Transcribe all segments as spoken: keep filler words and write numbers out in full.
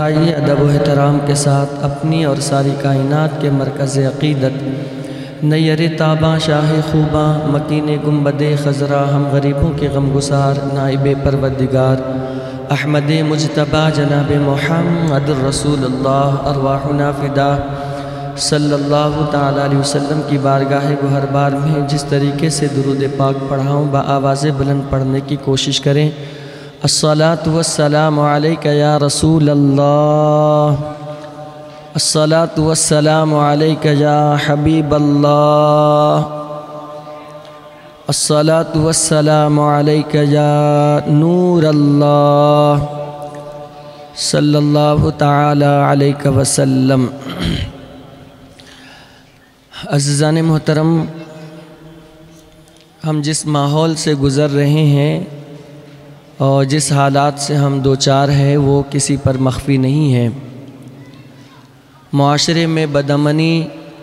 انتہائی ادب و احترام کے ساتھ اپنی اور ساری کائنات کے مرکز عقیدت نیر تاباں شاہ خوباں مکین گنبد خضرا ہم غریبوں کے غمگسار نائب پروردگار احمد مجتبیٰ جناب محمد الرسول اللہ ارواحنا فدا صلی اللہ تعالیٰ علیہ وسلم کی بارگاہ گوہر بار میں جس طریقے سے درود پاک پڑھاؤں بآواز بلند پڑھنے کی کوشش کریں۔ الصلاۃ والسلام علیک یا رسول اللہ، الصلاۃ والسلام علیک یا حبیب اللہ، الصلاۃ والسلام علیک یا نور اللہ صلی اللہ تعالی علیہ وسلم۔ عزیزان محترم، ہم جس ماحول سے گزر رہے ہیں اور جس حالات سے ہم دوچار ہیں وہ کسی پر مخفی نہیں ہے۔ معاشرے میں بدامنی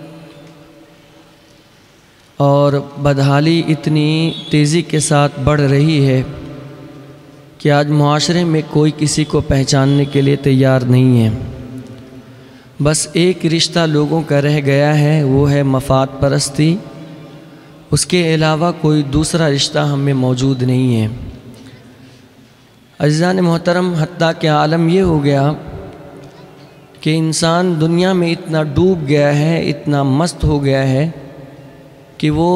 اور بدحالی اتنی تیزی کے ساتھ بڑھ رہی ہے کہ آج معاشرے میں کوئی کسی کو پہچاننے کے لیے تیار نہیں ہے۔ بس ایک رشتہ لوگوں کا رہ گیا ہے، وہ ہے مفاد پرستی، اس کے علاوہ کوئی دوسرا رشتہ ہم میں موجود نہیں ہے۔ عزیزان محترم، حتیٰ کہ عالم یہ ہو گیا کہ انسان دنیا میں اتنا ڈوب گیا ہے، اتنا مست ہو گیا ہے کہ وہ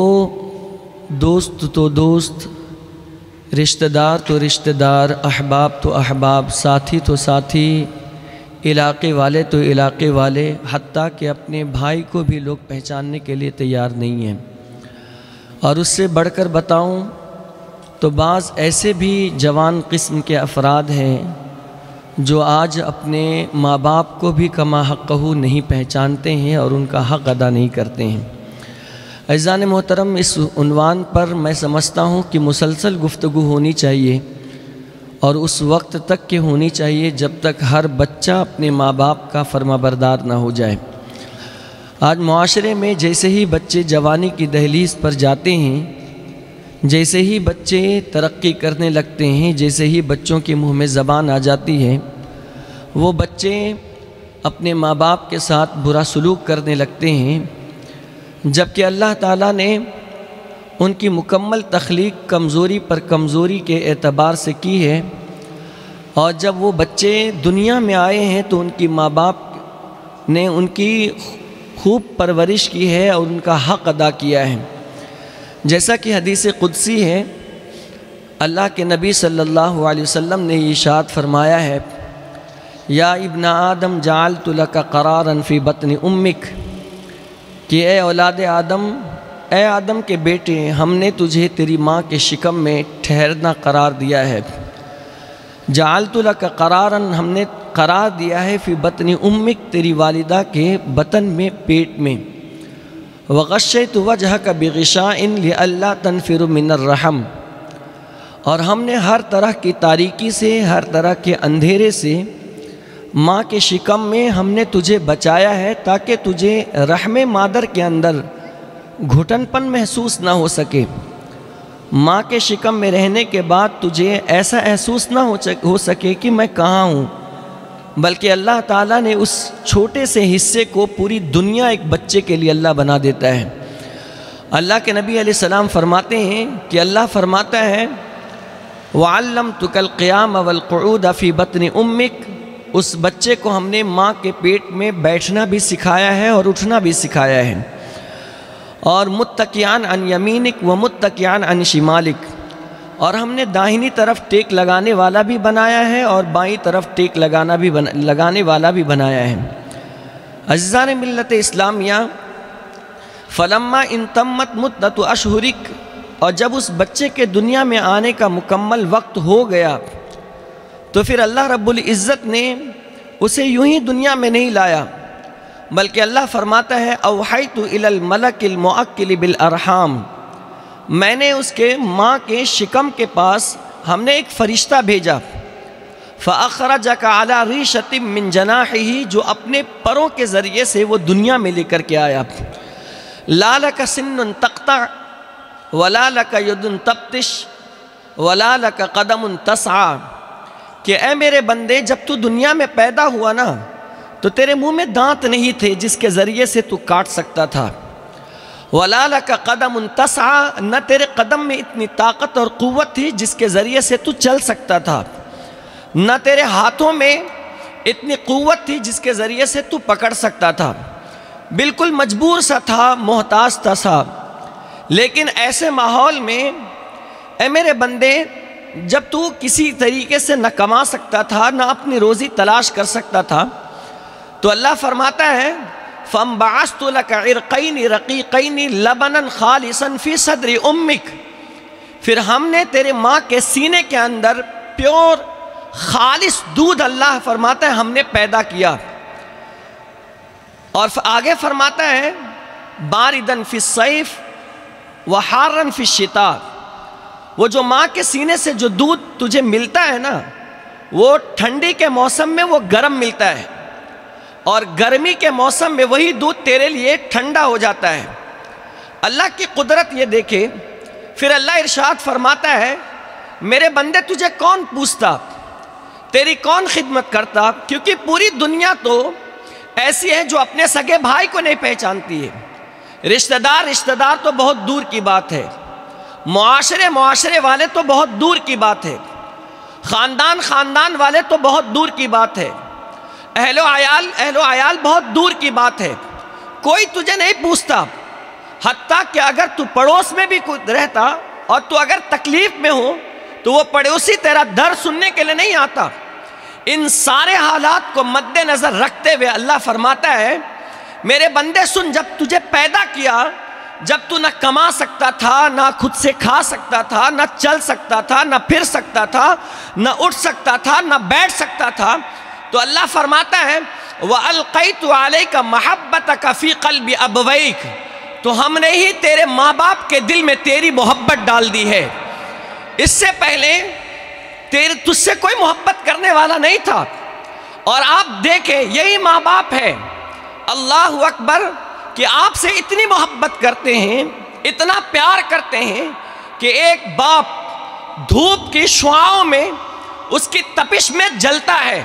دوست تو دوست، رشتہ دار تو رشتہ دار، احباب تو احباب، ساتھی تو ساتھی، علاقے والے تو علاقے والے، حتیٰ کہ اپنے بھائی کو بھی لوگ پہچاننے کے لیے تیار نہیں ہیں۔ اور اس سے بڑھ کر بتاؤں تو بعض ایسے بھی جوان قسم کے افراد ہیں جو آج اپنے ماں باپ کو بھی کما حقہ نہیں پہچانتے ہیں اور ان کا حق ادا نہیں کرتے ہیں۔ عزیزان محترم، اس عنوان پر میں سمجھتا ہوں کہ مسلسل گفتگو ہونی چاہیے اور اس وقت تک کہ ہونی چاہیے جب تک ہر بچہ اپنے ماں باپ کا فرما بردار نہ ہو جائے۔ آج معاشرے میں جیسے ہی بچے جوانی کی دہلیز پر جاتے ہیں، جیسے ہی بچے ترقی کرنے لگتے ہیں، جیسے ہی بچوں کے منہ میں زبان آ جاتی ہے، وہ بچے اپنے ماں باپ کے ساتھ برا سلوک کرنے لگتے ہیں، جبکہ اللہ تعالیٰ نے ان کی مکمل تخلیق کمزوری پر کمزوری کے اعتبار سے کی ہے۔ اور جب وہ بچے دنیا میں آئے ہیں تو ان کی ماں باپ نے ان کی خوب پرورش کی ہے اور ان کا حق ادا کیا ہے۔ جیسا کہ حدیث قدسی ہے، اللہ کے نبی صلی اللہ علیہ وسلم نے ارشاد فرمایا ہے، یا ابن آدم جعلت لک قرارا فی بطن امک، کہ اے اولاد آدم، اے آدم کے بیٹے، ہم نے تجھے تیری ماں کے شکم میں ٹھہرنا قرار دیا ہے۔ جعلت لک قرارا، ہم نے قرار دیا ہے فی بطن امک، تیری والدہ کے بطن میں، پیٹ میں۔ وغشیت وجہک بغشاء لئلا تنفر من الرحم، اور ہم نے ہر طرح کی تاریکی سے، ہر طرح کے اندھیرے سے ماں کے شکم میں ہم نے تجھے بچایا ہے تاکہ تجھے رحم مادر کے اندر گھٹن پن محسوس نہ ہو سکے۔ ماں کے شکم میں رہنے کے بعد تجھے ایسا احساس نہ ہو سکے کہ میں کہاں ہوں، بلکہ اللہ تعالیٰ نے اس چھوٹے سے حصے کو پوری دنیا ایک بچے کے لیے اللہ بنا دیتا ہے۔ اللہ کے نبی علیہ السلام فرماتے ہیں کہ اللہ فرماتا ہے، وَعَلَّمْتُكَ الْقِيَامَ وَالْقُعُودَ فِي بَطْنِ أُمِّكَ، اس بچے کو ہم نے ماں کے پیٹ میں بیٹھنا بھی سکھایا ہے اور اٹھنا بھی سکھایا ہے، اور متکئان عن یمینک و متکئان عن شمالک، اور ہم نے داہنی طرف ٹیک لگانے والا بھی بنایا ہے اور بائیں طرف ٹیک لگانا بھی بنا لگانے والا بھی بنایا ہے۔ عزیزان ملت اسلامیہ، فلما انتمت مدت اشہرک، اور جب اس بچے کے دنیا میں آنے کا مکمل وقت ہو گیا تو پھر اللہ رب العزت نے اسے یوں ہی دنیا میں نہیں لایا، بلکہ اللہ فرماتا ہے، اوحیت الی الملک الموکل بالارحام، میں نے اس کے ماں کے شکم کے پاس ہم نے ایک فرشتہ بھیجا، فَأَخْرَجَكَ عَلَى رِيشَةٍ مِّن جَنَاحِهِ، جو اپنے پروں کے ذریعے سے وہ دنیا میں لے کر کے آیا۔ لَا لَكَ سِنٌّ تَقْطَعْ وَلَا لَكَ يَدٌ تَبْطِشْ وَلَا لَكَ قَدَمٌ تَسْعَى، کہ اے میرے بندے جب تو دنیا میں پیدا ہوا نا تو تیرے منہ میں دانت نہیں تھے جس کے ذریعے سے تو کاٹ سکتا تھا، وَلَا لَكَ قَدَمٌ تَسْعَى، نہ تیرے قدم میں اتنی طاقت اور قوت تھی جس کے ذریعے سے تو چل سکتا تھا، نہ تیرے ہاتھوں میں اتنی قوت تھی جس کے ذریعے سے تو پکڑ سکتا تھا، بالکل مجبور سا تھا، محتاج تھا سا۔ لیکن ایسے ماحول میں اے میرے بندے جب تو کسی طریقے سے نہ کما سکتا تھا نہ اپنی روزی تلاش کر سکتا تھا، تو اللہ فرماتا ہے فَانْبَعَثْتُ لَكَ عِرْقَيْنِ رَقِيقَيْنِ لَبَنًا خَالِصًا فِي صَدْرِ أُمِّكَ، پھر ہم نے تیرے ماں کے سینے کے اندر پیور خالص دودھ اللہ فرماتا ہے ہم نے پیدا کیا، اور آگے فرماتا ہے بَارِدًا فِي الصَّيْفِ وَحَارًا فِي الشِّتَاءِ، وہ جو ماں کے سینے سے جو دودھ تجھے ملتا ہے نا وہ ٹھنڈی کے موسم میں وہ گرم ملتا ہے، اور گرمی کے موسم میں وہی دودھ تیرے لیے ٹھنڈا ہو جاتا ہے۔ اللہ کی قدرت یہ دیکھے، پھر اللہ ارشاد فرماتا ہے میرے بندے تجھے کون پوچھتا، تیری کون خدمت کرتا، کیونکہ پوری دنیا تو ایسی ہے جو اپنے سگے بھائی کو نہیں پہچانتی ہے، رشتہ دار رشتہ دار تو بہت دور کی بات ہے، معاشرے معاشرے والے تو بہت دور کی بات ہے، خاندان خاندان والے تو بہت دور کی بات ہے، اہل و عیال اہل و عیال بہت دور کی بات ہے، کوئی تجھے نہیں پوچھتا، حتیٰ کہ اگر تو پڑوس میں بھی رہتا اور تو اگر تکلیف میں ہو تو وہ پڑوسی تیرا درد سننے کے لیے نہیں آتا۔ ان سارے حالات کو مد نظر رکھتے ہوئے اللہ فرماتا ہے میرے بندے سن، جب تجھے پیدا کیا، جب تو نہ کما سکتا تھا، نہ خود سے کھا سکتا تھا، نہ چل سکتا تھا، نہ پھر سکتا تھا، نہ اٹھ سکتا تھا، نہ بیٹھ سکتا تھا، تو اللہ فرماتا ہے وَأَلْقَيْتُ عَلَيْكَ مَحَبَّتَكَ فِي قَلْبِ أَبْوَيْكَ، تو ہم نے ہی تیرے ماں باپ کے دل میں تیری محبت ڈال دی ہے، اس سے پہلے تیرے تجھ سے کوئی محبت کرنے والا نہیں تھا۔ اور آپ دیکھیں یہی ماں باپ ہے، اللہ اکبر، کہ آپ سے اتنی محبت کرتے ہیں، اتنا پیار کرتے ہیں کہ ایک باپ دھوپ کی شعاؤں میں اس کی تپش میں جلتا ہے،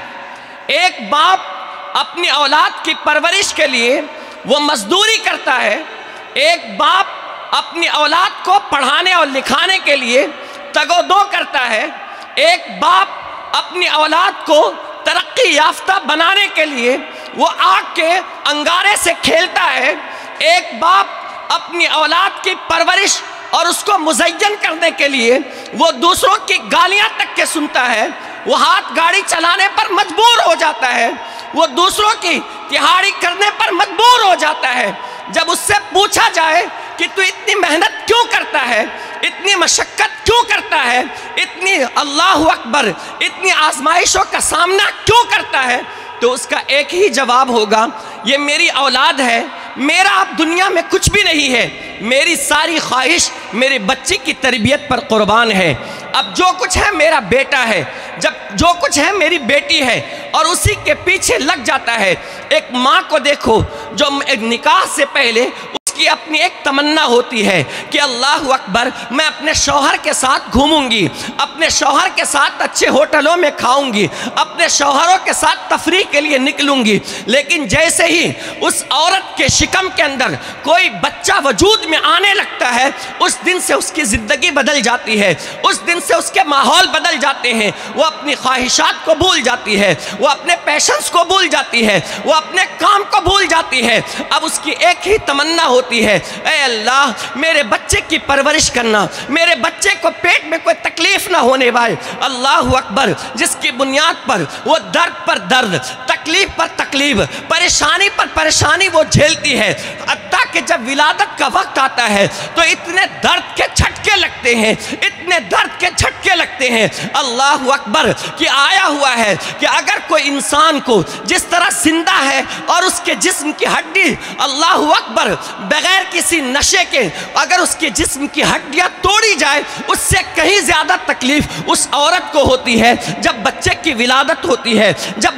ایک باپ اپنی اولاد کی پرورش کے لیے وہ مزدوری کرتا ہے، ایک باپ اپنی اولاد کو پڑھانے اور لکھانے کے لیے تگ و دو کرتا ہے، ایک باپ اپنی اولاد کو ترقی یافتہ بنانے کے لیے وہ آگ کے انگارے سے کھیلتا ہے، ایک باپ اپنی اولاد کی پرورش اور اس کو مزین کرنے کے لیے وہ دوسروں کی گالیاں تک کے سنتا ہے، وہ ہاتھ گاڑی چلانے پر مجبور ہو جاتا ہے، وہ دوسروں کی تہاڑی کرنے پر مجبور ہو جاتا ہے۔ جب اس سے پوچھا جائے کہ تو اتنی محنت کیوں کرتا ہے، اتنی مشقت کیوں کرتا ہے، اتنی اللہ اکبر اتنی آزمائشوں کا سامنا کیوں کرتا ہے، تو اس کا ایک ہی جواب ہوگا یہ میری اولاد ہے، میرا اب دنیا میں کچھ بھی نہیں ہے، میری ساری خواہش میرے بچے کی تربیت پر قربان ہے، اب جو کچھ ہے میرا بیٹا ہے، جب جو کچھ ہے میری بیٹی ہے، اور اسی کے پیچھے لگ جاتا ہے۔ ایک ماں کو دیکھو جو نکاح سے پہلے کی اپنی ایک تمنا ہوتی ہے کہ اللہ اکبر میں اپنے شوہر کے ساتھ گھوموں گی، اپنے شوہر کے ساتھ اچھے ہوٹلوں میں کھاؤں گی، اپنے شوہروں کے ساتھ تفریح کے لیے نکلوں گی، لیکن جیسے ہی اس عورت کے شکم کے اندر کوئی بچہ وجود میں آنے لگتا ہے اس دن سے اس کی زندگی بدل جاتی ہے، اس دن سے اس کے ماحول بدل جاتے ہیں، وہ اپنی خواہشات کو بھول جاتی ہے، وہ اپنے پیشنس کو بھول جاتی ہے، وہ اپنے کام کو بھول جاتی ہے، اب اس کی ایک ہی تمنا ہوتی ہے اے اللہ میرے بچے کی پرورش کرنا، میرے بچے کو پیٹ میں کوئی تکلیف نہ ہونے پائے۔ اللہ اکبر، جس کی بنیاد پر وہ درد پر درد، تکلیف پر تکلیف، پریشانی پر پریشانی وہ جھیلتی ہے، حتیٰ کہ جب ولادت کا وقت آتا ہے تو اتنے درد کے جھٹکے لگتے ہیں، اتنے درد کے جھٹکے لگتے ہیں، اللہ اکبر، کہ آیا ہوا ہے کہ اگر کوئی انسان کو جس طرح زندہ ہے اور اس کے جسم کی ہڈی اللہ اکبر بغیر کسی نشے کے اگر اس کے جسم کی ہڈیاں توڑی جائے اس سے کہیں زیادہ تکلیف اس عورت کو ہوتی ہے جب بچے کی ولادت ہوتی ہے، جب بچہ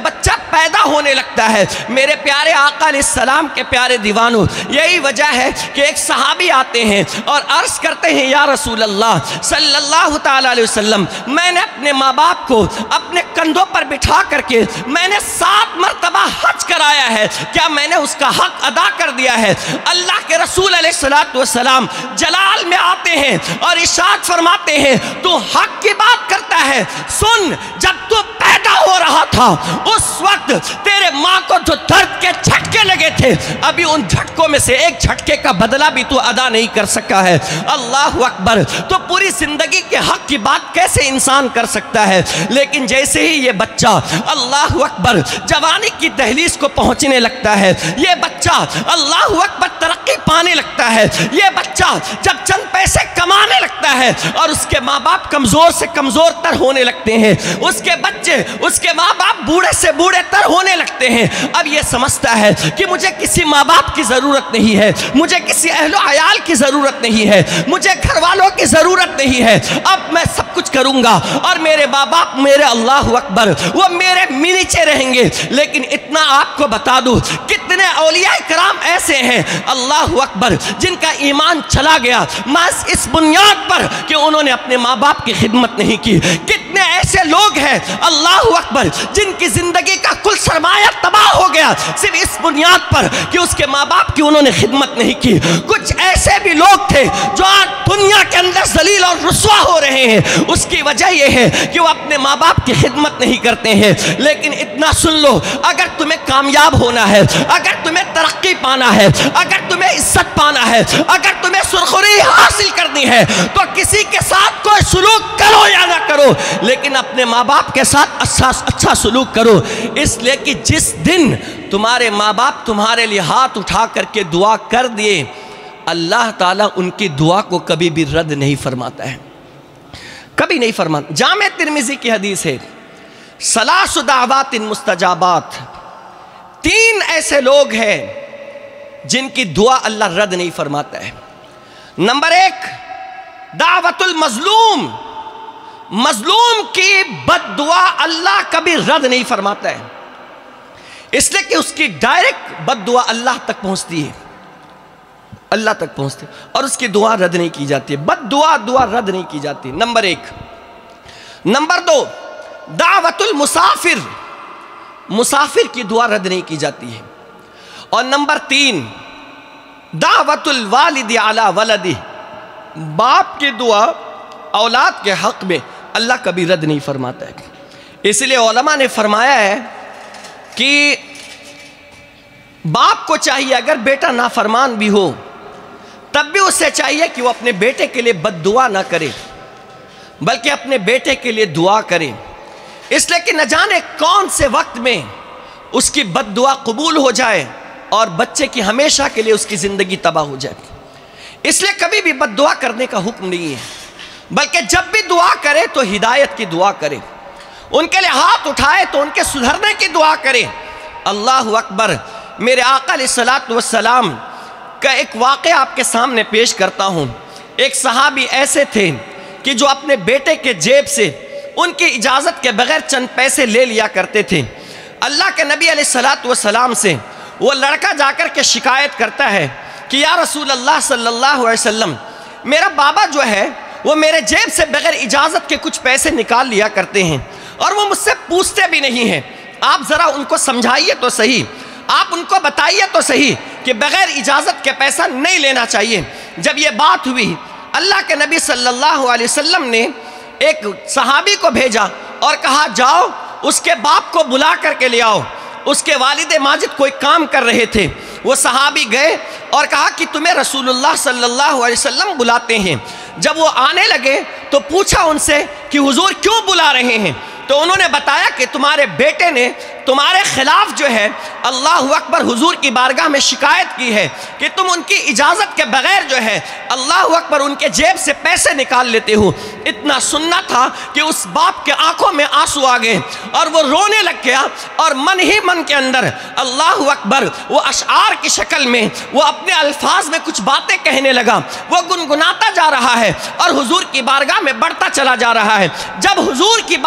پیدا ہونے لگتا ہے۔ میرے پیارے آقا علیہ السلام کے پیارے دیوانوں، یہی وجہ ہے کہ ایک صحابی آتے ہیں اور عرض کرتے ہیں یا رسول اللہ صلی اللہ تعالیٰ علیہ وسلم، میں نے اپنے ماں باپ کو اپنے کندھوں پر بٹھا کر کے میں نے سات مرتبہ حج کرایا ہے، کیا میں نے اس کا حق ادا کر دیا ہے؟ اللہ کے رسول علیہ السلام جلال میں آتے ہیں اور ارشاد فرماتے ہیں تو حق کی بات کرتا ہے، سن جب تو پیدا ہو رہا تھا اس وقت تیرے ماں کو جو درد کے جھٹکے لگے تھے، ابھی ان جھٹکوں میں سے ایک جھٹکے کا بدلہ بھی تو ادا نہیں کر سکا ہے۔ اللہ اکبر! تو پوری زندگی کے حق کی بات کیسے انسان کر سکتا ہے؟ لیکن جیسے ہی یہ بچہ اللہ اکبر جوانی کی دہلیز کو پہنچنے لگتا ہے، یہ بچہ اللہ اکبر ترقی پانے لگتا ہے، یہ بچہ جب چند پیسے کمانے لگتا ہے اور اس کے ماں باپ کمزور سے کمزور تر ہونے لگتے ہیں، اس کے بچے اس کے ماں باپ بوڑھے سے بوڑھے تر ہونے لگتے ہیں، اب یہ سمجھتا ہے کہ مجھے کسی ماں باپ کی ضرورت نہیں ہے، مجھے کسی اہل و عیال کی ضرورت نہیں ہے، مجھے گھر والوں کی ضرورت نہیں ہے، اب میں سب کچھ کروں گا اور میرے ماں باپ میرے اللہ اکبر وہ میرے نیچے رہیں گے۔ لیکن اتنا آپ کو بتا دوں کتنے اولیاء کرام ایسے ہیں اللہ اکبر جن کا ایمان چلا گیا محض اس بنیاد پر کہ انہوں نے اپنے ماں باپ کی خدمت نہیں کی۔ کتنے ایسے لوگ ہیں اللہ اکبر جن کی زندگی کا کل سرمایہ تباہ ہو گیا صرف اس بنیاد پر کہ اس کے ماں باپ کی انہوں نے خدمت نہیں کی۔ کچھ ایسے بھی لوگ تھے جو آج دنیا کے اندر ذلیل اور رسوا ہو رہے ہیں، اس کی وجہ یہ ہے کہ وہ اپنے ماں باپ کی خدمت نہیں کرتے ہیں۔ لیکن اتنا سن لو، اگر تمہیں کامیاب ہونا ہے، اگر تمہیں ترقی پانا ہے، اگر تمہیں عزت پانا ہے، اگر تمہیں سرخری حاصل کرنی ہے تو کسی کے ساتھ کوئی سلوک کرو یا نہ کرو، لیکن اپنے ماں باپ کے ساتھ اچھا اچھا سلوک کرو، اس لیے کہ جس دن تمہارے ماں باپ تمہارے لیے ہاتھ اٹھا کر کے دعا کر دیے، اللہ تعالیٰ ان کی دعا کو کبھی بھی رد نہیں فرماتا ہے، کبھی نہیں فرماتا۔ جامع ترمذی کی حدیث ہے ثلاث دعوات مستجابات، تین ایسے لوگ ہیں جن کی دعا اللہ رد نہیں فرماتا ہے۔ نمبر ایک دعوت المظلوم، مظلوم کی بد دعا اللہ کبھی رد نہیں فرماتا ہے، اس لیے کہ اس کی ڈائریکٹ بد دعا اللہ تک پہنچتی ہے، اللہ تک پہنچتی ہے اور اس کی دعا رد نہیں کی جاتی ہے، بد دعا دعا رد نہیں کی جاتی۔ نمبر ایک۔ نمبر دو دعوت المسافر، مسافر کی دعا رد نہیں کی جاتی ہے۔ اور نمبر تین دعوت الوالد علی ولدہ، باپ کی دعا اولاد کے حق میں اللہ کبھی رد نہیں فرماتا ہے۔ اس لیے علماء نے فرمایا ہے کہ باپ کو چاہیے اگر بیٹا نافرمان بھی ہو تب بھی اسے چاہیے کہ وہ اپنے بیٹے کے لیے بد دعا نہ کرے بلکہ اپنے بیٹے کے لیے دعا کرے، اس لیے کہ نہ جانے کون سے وقت میں اس کی بد دعا قبول ہو جائے اور بچے کی ہمیشہ کے لیے اس کی زندگی تباہ ہو جائے۔ اس لیے کبھی بھی بد دعا کرنے کا حکم نہیں ہے، بلکہ جب بھی دعا کرے تو ہدایت کی دعا کرے، ان کے لیے ہاتھ اٹھائے تو ان کے سدھرنے کی دعا کرے۔ اللہ اکبر! میرے آقا علیہ السلام کا ایک واقعہ آپ کے سامنے پیش کرتا ہوں۔ ایک صحابی ایسے تھے کہ جو اپنے بیٹے کے جیب سے ان کی اجازت کے بغیر چند پیسے لے لیا کرتے تھے۔ اللہ کے نبی علیہ السلام سے وہ لڑکا جا کر کے شکایت کرتا ہے کہ یا رسول اللہ صلی اللہ علیہ وسلم، میرا بابا جو ہے وہ میرے جیب سے بغیر اجازت کے کچھ پیسے نکال لیا کرتے ہیں اور وہ مجھ سے پوچھتے بھی نہیں ہیں، آپ ذرا ان کو سمجھائیے تو صحیح، آپ ان کو بتائیے تو صحیح کہ بغیر اجازت کے پیسہ نہیں لینا چاہیے۔ جب یہ بات ہوئی اللہ کے نبی صلی اللہ علیہ وسلم نے ایک صحابی کو بھیجا اور کہا جاؤ اس کے باپ کو بلا کر کے لے آؤ۔ اس کے والد ماجد کوئی کام کر رہے تھے، وہ صحابی گئے اور کہا کہ تمہیں رسول اللہ صلی اللہ علیہ وسلم بلاتے ہیں۔ جب وہ آنے لگے تو پوچھا ان سے کہ حضور کیوں بلا رہے ہیں؟ تو انہوں نے بتایا کہ تمہارے بیٹے نے تمہارے خلاف جو ہے اللہ اکبر حضور کی بارگاہ میں شکایت کی ہے کہ تم ان کی اجازت کے بغیر جو ہے اللہ اکبر ان کے جیب سے پیسے نکال لیتے ہو۔ اتنا سننا تھا کہ اس باپ کے آنکھوں میں آنسو آ گئے اور وہ رونے لگ گیا اور من ہی من کے اندر اللہ اکبر وہ اشعار کی شکل میں وہ اپنے الفاظ میں کچھ باتیں کہنے لگا، وہ گنگناتا جا رہا ہے اور حضور کی بارگاہ میں بڑھتا چلا جا رہا ہے۔ جب حضور کی بارگاہ میں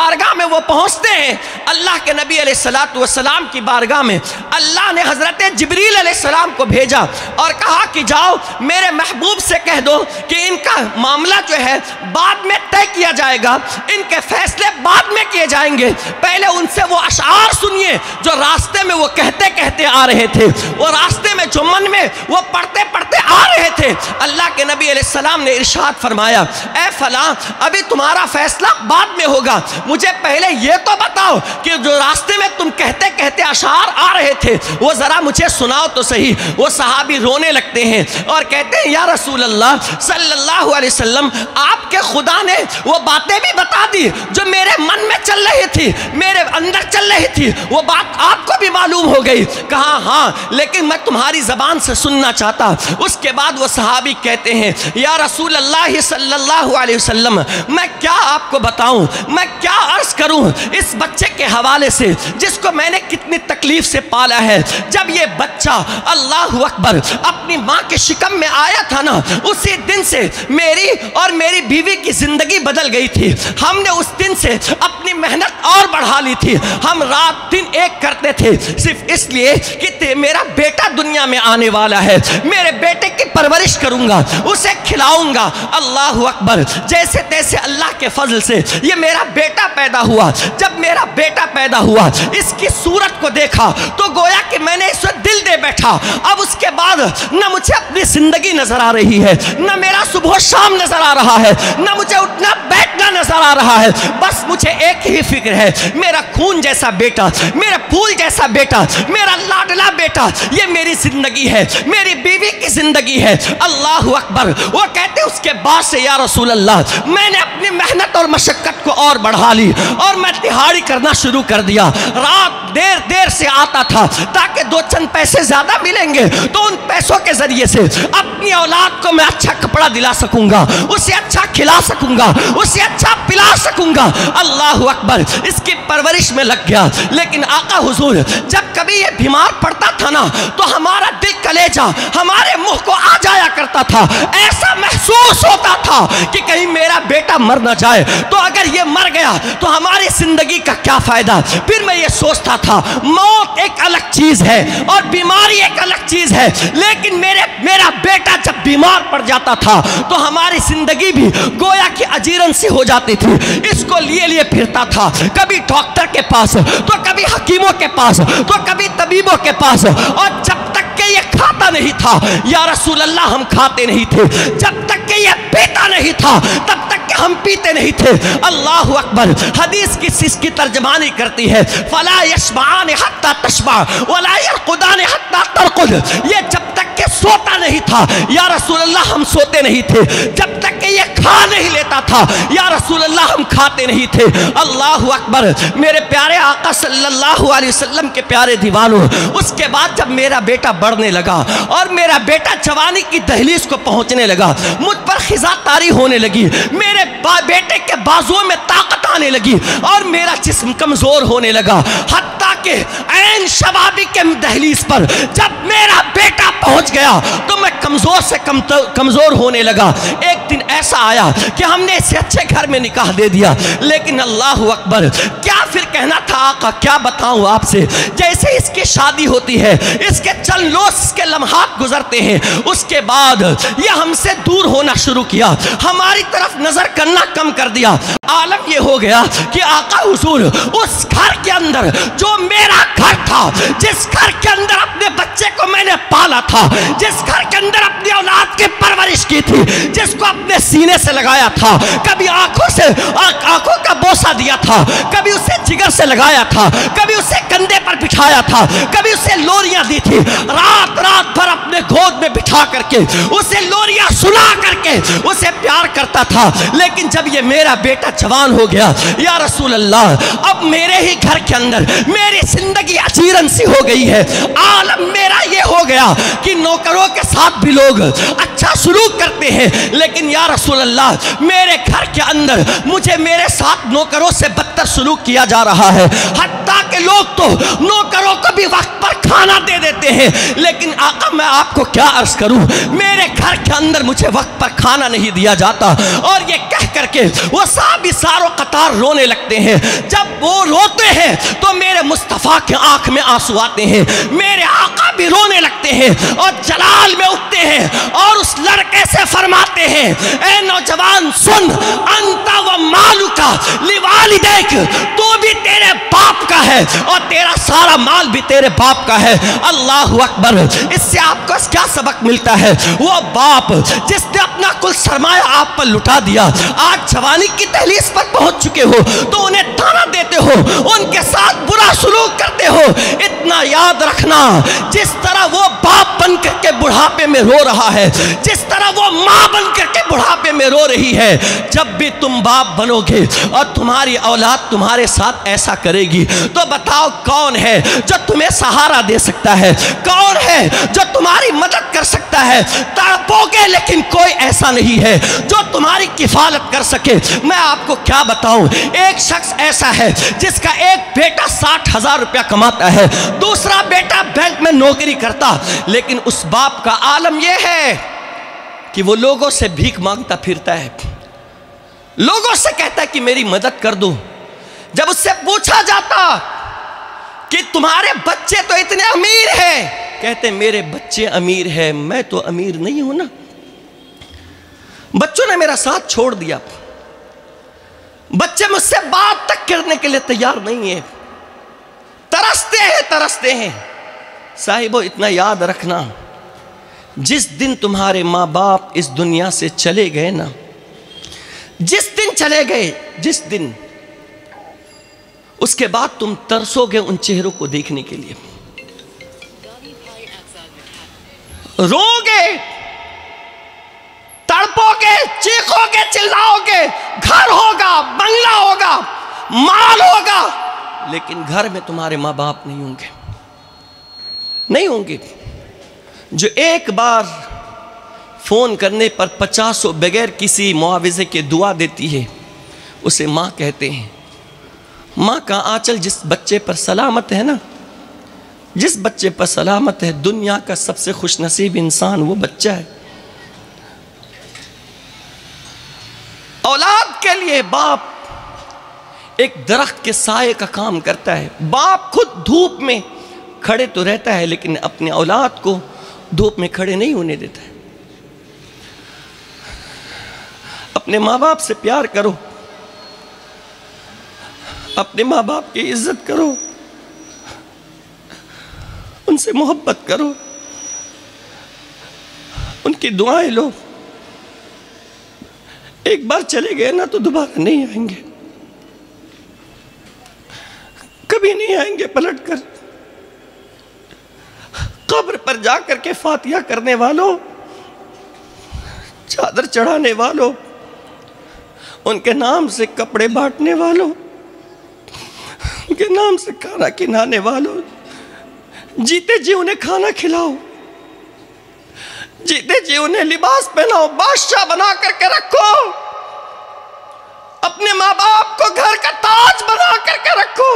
میں وہ پہنچتے ہیں اللہ کے نبی علیہ الصلوۃ والسلام کی بارگاہ میں اللہ نے حضرت جبریل علیہ السلام کو بھیجا اور کہا کہ جاؤ میرے محبوب سے کہہ دو کہ ان کا معاملہ جو ہے بعد میں طے کیا جائے گا، ان کے فیصلے بعد میں کیے جائیں گے، پہلے ان سے وہ اشعار سنیے جو راستے میں وہ کہتے کہتے آ رہے تھے، وہ راستے میں جو من میں وہ پڑھتے پڑھتے آ رہے تھے۔ اللہ کے نبی علیہ السلام نے ارشاد فرمایا اے فلاں ابھی تمہارا فیصلہ بعد میں ہوگا، مجھے پہلے یہ تو بتاؤ کہ جو راستے میں تم کہتے کہتے اشعار آ رہے تھے وہ ذرا مجھے سناؤ تو صحیح۔ وہ صحابی رونے لگتے ہیں اور کہتے ہیں یا رسول اللہ صلی اللہ علیہ وسلم آپ کے خدا نے وہ باتیں بھی بتا دی جو میرے من میں چل رہی تھی، میرے اندر چل رہی تھی، وہ بات آپ کو بھی معلوم ہو گئی۔ کہا ہاں لیکن میں تمہاری زبان سے سننا چاہتا۔ اس کے بعد وہ صحابی کہتے ہیں یا رسول اللہ صلی اللہ علیہ وسلم میں کیا آپ کو بتاؤں، میں کیا عرض کروں اس بچے کے حوالے سے جس کو میں نے کتنی تکلیف سے پالا ہے۔ جب یہ بچہ اللہ اکبر اپنی ماں کے شکم میں آیا تھا نا، اسی دن سے میری اور میری بیوی کی زندگی بدل گئی تھی۔ ہم نے اس دن سے اپنی محنت اور بڑھا لی تھی، ہم رات دن ایک کرتے تھے صرف اس لیے کہ میرا بیٹا دنیا میں آنے والا ہے، میرے بیٹے کی پرورش کروں گا، اسے کھلاؤں گا۔ اللہ اکبر جیسے تیسے اللہ کے فضل سے یہ میرا بیٹا پیدا ہوا۔ جب میرا بیٹا پیدا ہوا اس کی صورت کو دیکھا تو گویا کہ میں نے اس سے دل دے بیٹھا۔ اب اس کے بعد نہ مجھے اپنی زندگی نظر آ رہی ہے، نہ میرا صبح و شام نظر آ رہا ہے، نہ مجھے اٹھنا بیٹھنا نظر آ رہا ہے، بس مجھے ایک ہی فکر ہے میرا خون جیسا بیٹا، میرا پھول جیسا بیٹا، میرا لاڈلا بیٹا، یہ میری زندگی ہے، میری بیوی کی زندگی ہے۔ اللہ اکبر وہ کہتے اس کے بعد سے یا رسول اللہ میں نے اپنی محنت اور مشقت کو اور بڑھا لی اور میں دہاڑی کرنا شروع کر دیا۔ رات دیر دیر سے آتا تھا تاکہ دو چند پیسے زیادہ ملیں گے تو ان پیسوں کے ذریعے سے اپنی اولاد کو میں اچھا کپڑا دلا سکوں گا، اسے اچھا کھلا سکوں گا، اسے اچھا پلا سکوں گا۔ اللہ اکبر اس کی پرورش میں لگ گیا۔ لیکن آقا حضور جب کبھی یہ بیمار پڑتا تھا نا تو ہمارا دل کلیجہ ہمارے منہ کو آ جایا کرتا تھا، ایسا محسوس ہوتا تھا کہ کہیں میرا بیٹا مر نہ جائے، تو اگر یہ مر گیا تو ہماری زندگی کا کیا فائدہ۔ پھر میں یہ سوچتا تھا موت ایک الگ چیز ہے اور بیماری ایک الگ چیز ہے، لیکن میرے میرا بیٹا جب بیمار پڑ جاتا تھا تو ہماری زندگی بھی گویا کہ اجیرن سی ہو جاتی تھی۔ اس کو لیے لیے پھرتا تھا، کبھی ڈاکٹر کے پاس تو کبھی حکیموں کے پاس تو کبھی طبیبوں کے پاس، اور جب تک کہ یہ کھاتا نہیں تھا یا رسول اللہ ہم کھاتے نہیں تھے، جب تک کہ یہ پیتا نہیں تھا تب تک کہ ہم پیتے نہیں تھے۔ اللہ اکبر حدیث کی اس کی ترجمانی کرتی ہے فلا یشبعان حتی تشبع ولا یرقدان حتی ترقد، یہ جب تک کہ سوتا نہیں تھا یا رسول اللہ ہم سوتے نہیں تھے، جب تک کہ یہ کھا نہیں لیتا تھا یا رسول اللہ ہم کھاتے نہیں تھے۔ اللہ اکبر میرے پیارے آقا صلی اللہ علیہ وسلم کے پیارے دیوانوں، اس کے بعد جب میرا بیٹا بڑھنے لگا اور میرا بیٹا جوانی کی دہلیز کو پہنچنے لگا، مجھ پر خزاں طاری ہونے لگی، میرے بیٹے کے بازوؤں میں طاقت آنے لگی اور میرا جسم کمزور ہونے لگا، حتیٰ کہ عین شبابی کے دہلیز پر جب میرا بیٹا پہنچ گیا تو میں کمزور سے کمزور ہونے لگا۔ ایک دن ایسا آیا کہ ہم نے اسے اچھے گھر میں نکاح دے دیا، لیکن اللہ اکبر کیا پھر کہنا تھا آقا، کیا بتاؤں آپ سے، جیسے اس کی شادی ہوتی ہے اس کے چند لوس اس کے لمحات گزرتے ہیں، اس کے بعد یہ ہم سے دور ہونا شروع کیا، ہماری طرف نظر کرنا کم کر دیا۔ عالم یہ ہو گیا کہ آقا حضور اس گھر کے اندر جو میرا گھر تھا، جس گھر کے اندر اپنے بچے کو میں نے پالا تھا، جس گھر کے اندر اپنی اولاد کی پرورش کی تھی، جس کو اپنے سینے سے لگایا تھا، کبھی آنکھوں سے آنکھوں کا بوسہ دیا تھا، کبھی اسے جگر سے لگایا تھا، کبھی اسے کندھے پر بٹھایا تھا، کبھی اسے لوریاں دی تھی، رات رات بھر اپنے گود میں بٹھا کر کے اسے لوریاں سنا کر کے اسے پیار کرتا تھا۔ لیکن جب یہ میرا بیٹا جوان ہو گیا یا رسول اللہ اب میرے ہی گھر کے اندر میری زندگی اچیرن سی ہو گئی ہے، عالم میرا یہ ہو گیا کہ نوکروں کے ساتھ بھی لوگ اچھا سلوک کرتے ہیں، لیکن یا رسول اللہ میرے گھر کے اندر مجھے میرے ساتھ نوکروں سے بدتر سلوک کیا جا رہا ہے، حتیٰ کہ لوگ تو نوکروں کو بھی وقت پر کھانا دے دیتے ہیں، لیکن آقا میں آپ کو کیا عرض کروں، میرے گھر کے اندر مجھے وقت پر کھانا نہیں دیا جاتا، اور یہ کہتے کر کے وہ صحابی ساروں قطار رونے لگتے ہیں. جب وہ روتے ہیں تو میرے مصطفیٰ کے آنکھ میں آنسو آتے ہیں, میرے آقا بھی رونے لگتے ہیں اور جلال میں اٹھتے ہیں اور اس لڑکے سے فرماتے ہیں, اے نوجوان سن, انت و مالکا لوالدیک, تو بھی تیرے باپ کا ہے اور تیرا سارا مال بھی تیرے باپ کا ہے. اللہ اکبر. اس سے آپ کو کیا سبق ملتا ہے؟ وہ باپ جس نے اپنا کل سرمایہ آپ پر لٹا دیا, آج جوانی کی دہلیز پر پہنچ چکے ہو تو انہیں تانا دیتے ہو, ان کے ساتھ برا سلوک کرتے ہو. اتنا یاد رکھنا, جس طرح وہ باپ بن کر کے بڑھاپے میں رو رہا ہے, جس طرح وہ ماں بن کر کے بڑھاپے میں رو رہی ہے, جب بھی تم باپ بنو گے اور تمہاری اولاد تمہارے ساتھ ایسا کرے گی تو بتاؤ کون ہے جو تمہیں سہارا دے سکتا ہے, کون ہے جو تمہاری مدد کر سکتا ہے؟ تڑپو گے لیکن کوئی ایسا نہیں ہے جو تمہاری کفالت کر سکے. میں آپ کو کیا بتاؤں, ایک شخص ایسا ہے جس کا ایک بیٹا ساٹھ ہزار روپیہ کماتا ہے, دوسرا بیٹا بینک میں نوکری کرتا, لیکن اس باپ کا عالم یہ ہے کہ وہ لوگوں سے بھیک مانگتا پھرتا ہے, لوگوں سے کہتا ہے کہ میری مدد کر دو. جب اس سے پوچھا جاتا کہ تمہارے بچے تو اتنے امیر ہیں, کہتے میرے بچے امیر ہیں, میں تو امیر نہیں ہوں نا, بچوں نے میرا ساتھ چھوڑ دیا, بچے مجھ سے بات تک کرنے کے لیے تیار نہیں ہیں, ترستے ہیں ترستے ہیں. صاحبو اتنا یاد رکھنا, جس دن تمہارے ماں باپ اس دنیا سے چلے گئے نا, جس دن چلے گئے, جس دن, اس کے بعد تم ترسو گے ان چہروں کو دیکھنے کے لیے, رو گے, تڑپو گے, چیخو گے, چلاؤ گے, گھر ہوگا, بنگلہ ہوگا, مال ہوگا, لیکن گھر میں تمہارے ماں باپ نہیں ہوں گے, نہیں ہوں گے. جو ایک بار فون کرنے پر پچاسوں بغیر کسی معاوضے کے دعا دیتی ہے, اسے ماں کہتے ہیں. ماں کا آنچل جس بچے پر سلامت ہے نا, جس بچے پر سلامت ہے, دنیا کا سب سے خوش نصیب انسان وہ بچہ ہے. اولاد کے لیے باپ ایک درخت کے سائے کا کام کرتا ہے. باپ خود دھوپ میں کھڑے تو رہتا ہے لیکن اپنے اولاد کو دھوپ میں کھڑے نہیں ہونے دیتا ہے. اپنے ماں باپ سے پیار کرو, اپنے ماں باپ کی عزت کرو, ان سے محبت کرو, ان کی دعائیں لو. ایک بار چلے گئے نا تو دوبارہ نہیں آئیں گے, کبھی نہیں آئیں گے پلٹ کر. قبر پر جا کر کے فاتحہ کرنے والوں, چادر چڑھانے والوں, ان کے نام سے کپڑے بانٹنے والوں, ان کے نام سے کھانا کھلانے والوں, جیتے جی انہیں کھانا کھلاؤ, جیتے جی انہیں لباس پہناؤ, بادشاہ بنا کر کے رکھو, اپنے ماں باپ کو گھر کا تاج بنا کر کے رکھو.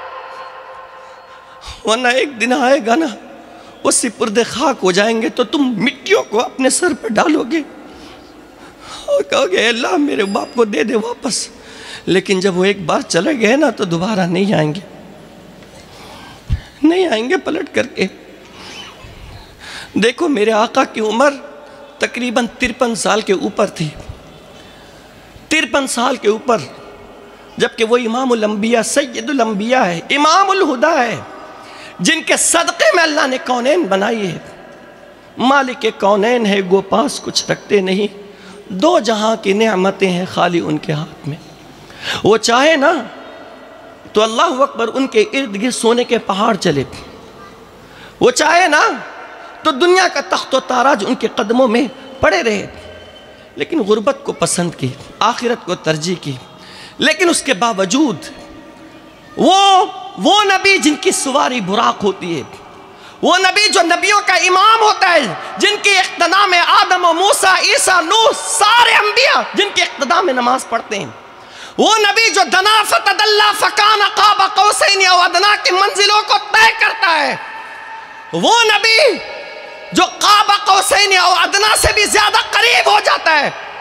ورنہ ایک دن آئے گا نا, وہ سپرد خاک ہو جائیں گے تو تم مٹیوں کو اپنے سر پہ ڈالو گے اور کہو گے اللہ میرے باپ کو دے دے واپس. لیکن جب وہ ایک بار چلے گئے نا تو دوبارہ نہیں آئیں گے, نہیں آئیں گے پلٹ کر کے. دیکھو میرے آقا کی عمر تقریباً ترپن سال کے اوپر تھی, ترپن سال کے اوپر, جبکہ وہ امام الانبیاء سید الانبیاء ہے, امام الہدا ہے, جن کے صدقے میں اللہ نے کونین بنائی ہے. مالک کونین ہے گو پاس کچھ رکھتے نہیں, دو جہاں کی نعمتیں ہیں خالی ان کے ہاتھ میں. وہ چاہے نا تو اللہ اکبر ان کے ارد گرد سونے کے پہاڑ چلے, وہ چاہے نا تو دنیا کا تخت و تاراج ان کے قدموں میں پڑے رہے, لیکن غربت کو پسند کی, آخرت کو ترجیح کی. لیکن اس کے باوجود وہ وہ نبی جن کی سواری براق ہوتی ہے, وہ نبی جو نبیوں کا امام ہوتا ہے, جن کی اقتداء میں آدم و موسیٰ, عیسیٰ, نوح, سارے انبیاء جن کی اقتداء میں نماز پڑھتے ہیں, وہ نبی جو دنا فتدلا فکان قاب قوسین او ادنا کی منزلوں کو طے کرتا ہے, وہ نبی جو قاب قوسین او ادنا سے بھی زیادہ قریب ہو جاتا ہے,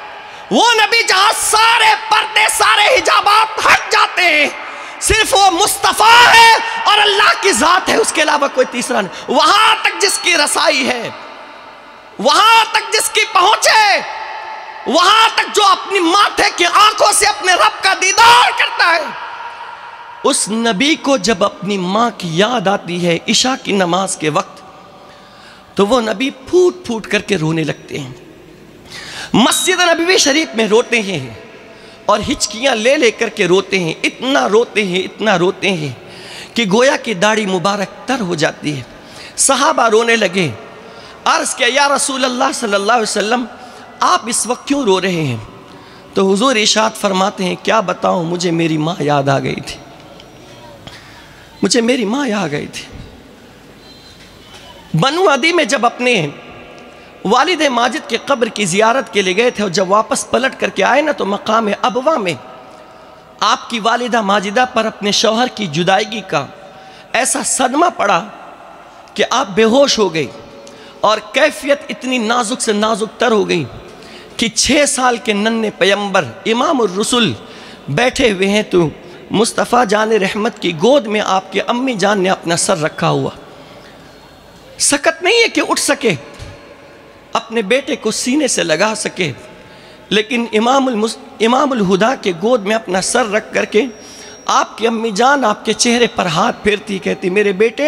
وہ نبی جہاں سارے پردے سارے حجابات ہٹ جاتے ہیں، صرف وہ مصطفیٰ ہے اور اللہ کی ذات ہے، اس کے علاوہ کوئی تیسرا نہیں. وہاں تک جس کی رسائی ہے، وہاں تک جس کی پہنچ ہے، وہاں تک جو اپنی ماتھے کی آنکھوں سے اپنے رب کا دیدار کرتا ہے، اس نبی کو جب اپنی ماں کی یاد آتی ہے عشاء کی نماز کے وقت، تو وہ نبی پھوٹ پھوٹ کر کے رونے لگتے ہیں. مسجد نبوی شریف میں روتے ہیں اور ہچکیاں لے لے کر کے روتے ہیں، اتنا روتے ہیں اتنا روتے ہیں کہ گویا کی داڑھی مبارک تر ہو جاتی ہے. صحابہ رونے لگے، عرض کیا یا رسول اللہ صلی اللہ علیہ وسلم آپ اس وقت کیوں رو رہے ہیں؟ تو حضور ارشاد فرماتے ہیں کیا بتاؤں، مجھے میری ماں یاد آ گئی تھی، مجھے میری ماں یاد آ گئی تھی. بنو عدی میں جب اپنے والد ماجد کے قبر کی زیارت کے لئے گئے تھے اور جب واپس پلٹ کر کے آئے نا تو مقام ابوا میں آپ کی والدہ ماجدہ پر اپنے شوہر کی جدائیگی کا ایسا صدمہ پڑا کہ آپ بے ہوش ہو گئی اور کیفیت اتنی نازک سے نازک تر ہو گئی کہ چھ سال کے ننھے پیمبر امام الرسل بیٹھے ہوئے ہیں تو مصطفیٰ جان رحمت کی گود میں آپ کے امی جان نے اپنا سر رکھا ہوا، سکت نہیں ہے کہ اٹھ سکے، اپنے بیٹے کو سینے سے لگا سکے، لیکن امام المس... امام الہدا کے گود میں اپنا سر رکھ کر کے آپ کی امی جان آپ کے چہرے پر ہاتھ پھیرتی کہتی میرے بیٹے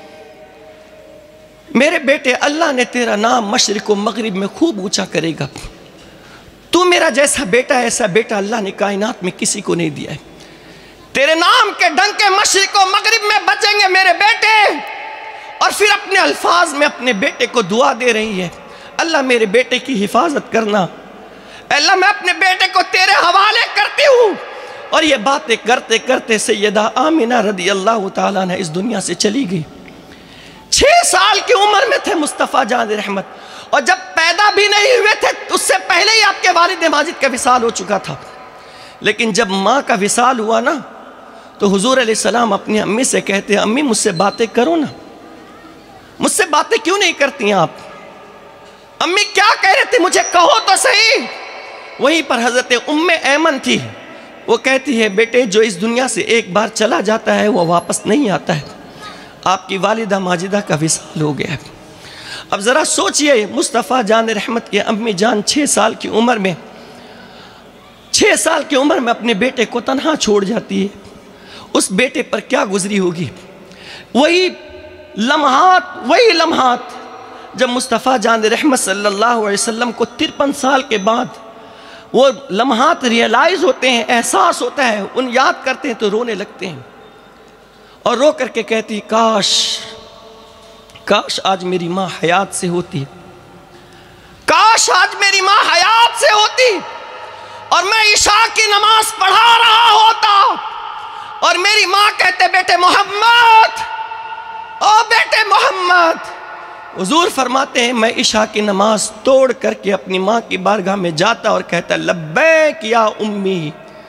میرے بیٹے اللہ نے تیرا نام مشرق و مغرب میں خوب اونچا کرے گا، تو میرا جیسا بیٹا ایسا بیٹا اللہ نے کائنات میں کسی کو نہیں دیا ہے، تیرے نام کے ڈنکے مشرق و مغرب میں بجیں گے میرے بیٹے. اور پھر اپنے الفاظ میں اپنے بیٹے کو دعا دے رہی ہے اللہ میرے بیٹے کی حفاظت کرنا، اللہ میں اپنے بیٹے کو تیرے حوالے کرتی ہوں. اور یہ باتیں کرتے کرتے سیدہ آمنہ رضی اللہ تعالیٰ نے اس دنیا سے چلی گئی. چھ سال کی عمر میں تھے مصطفیٰ جان رحمت، اور جب پیدا بھی نہیں ہوئے تھے اس سے پہلے ہی آپ کے والد ماجد کا وصال ہو چکا تھا. لیکن جب ماں کا وصال ہوا نا تو حضور علیہ السلام اپنی امی سے کہتے ہیں امی مجھ سے باتیں کرو نا، مجھ سے باتیں کیوں نہیں کرتی ہیں آپ؟ امی کیا کہہ رہے تھے مجھے کہو تو صحیح. وہیں پر حضرت ام ایمن تھی، وہ کہتی ہے بیٹے جو اس دنیا سے ایک بار چلا جاتا ہے وہ واپس نہیں آتا ہے. آپ کی والدہ ماجدہ کا وصال ہو گیا ہے. اب ذرا سوچئے مصطفیٰ جان رحمت کے امی جان چھ سال کی عمر میں چھ سال کی عمر میں اپنے بیٹے کو تنہا چھوڑ جاتی ہے، اس بیٹے پر کیا گزری ہوگی. وہی لمحات وہی لمحات جب مصطفیٰ جان رحمت صلی اللہ علیہ وسلم کو ترپن سال کے بعد وہ لمحات ریئلائز ہوتے ہیں، احساس ہوتا ہے، ان یاد کرتے ہیں تو رونے لگتے ہیں اور رو کر کے کہتی کاش کاش آج میری ماں حیات سے ہوتی، کاش آج میری ماں حیات سے ہوتی اور میں عشاء کی نماز پڑھا رہا ہوتا اور میری ماں کہتے بیٹے محمد، او بیٹے محمد. حضور فرماتے ہیں میں عشاء کی نماز توڑ کر کے اپنی ماں کی بارگاہ میں جاتا اور کہتا لبیک یا امی،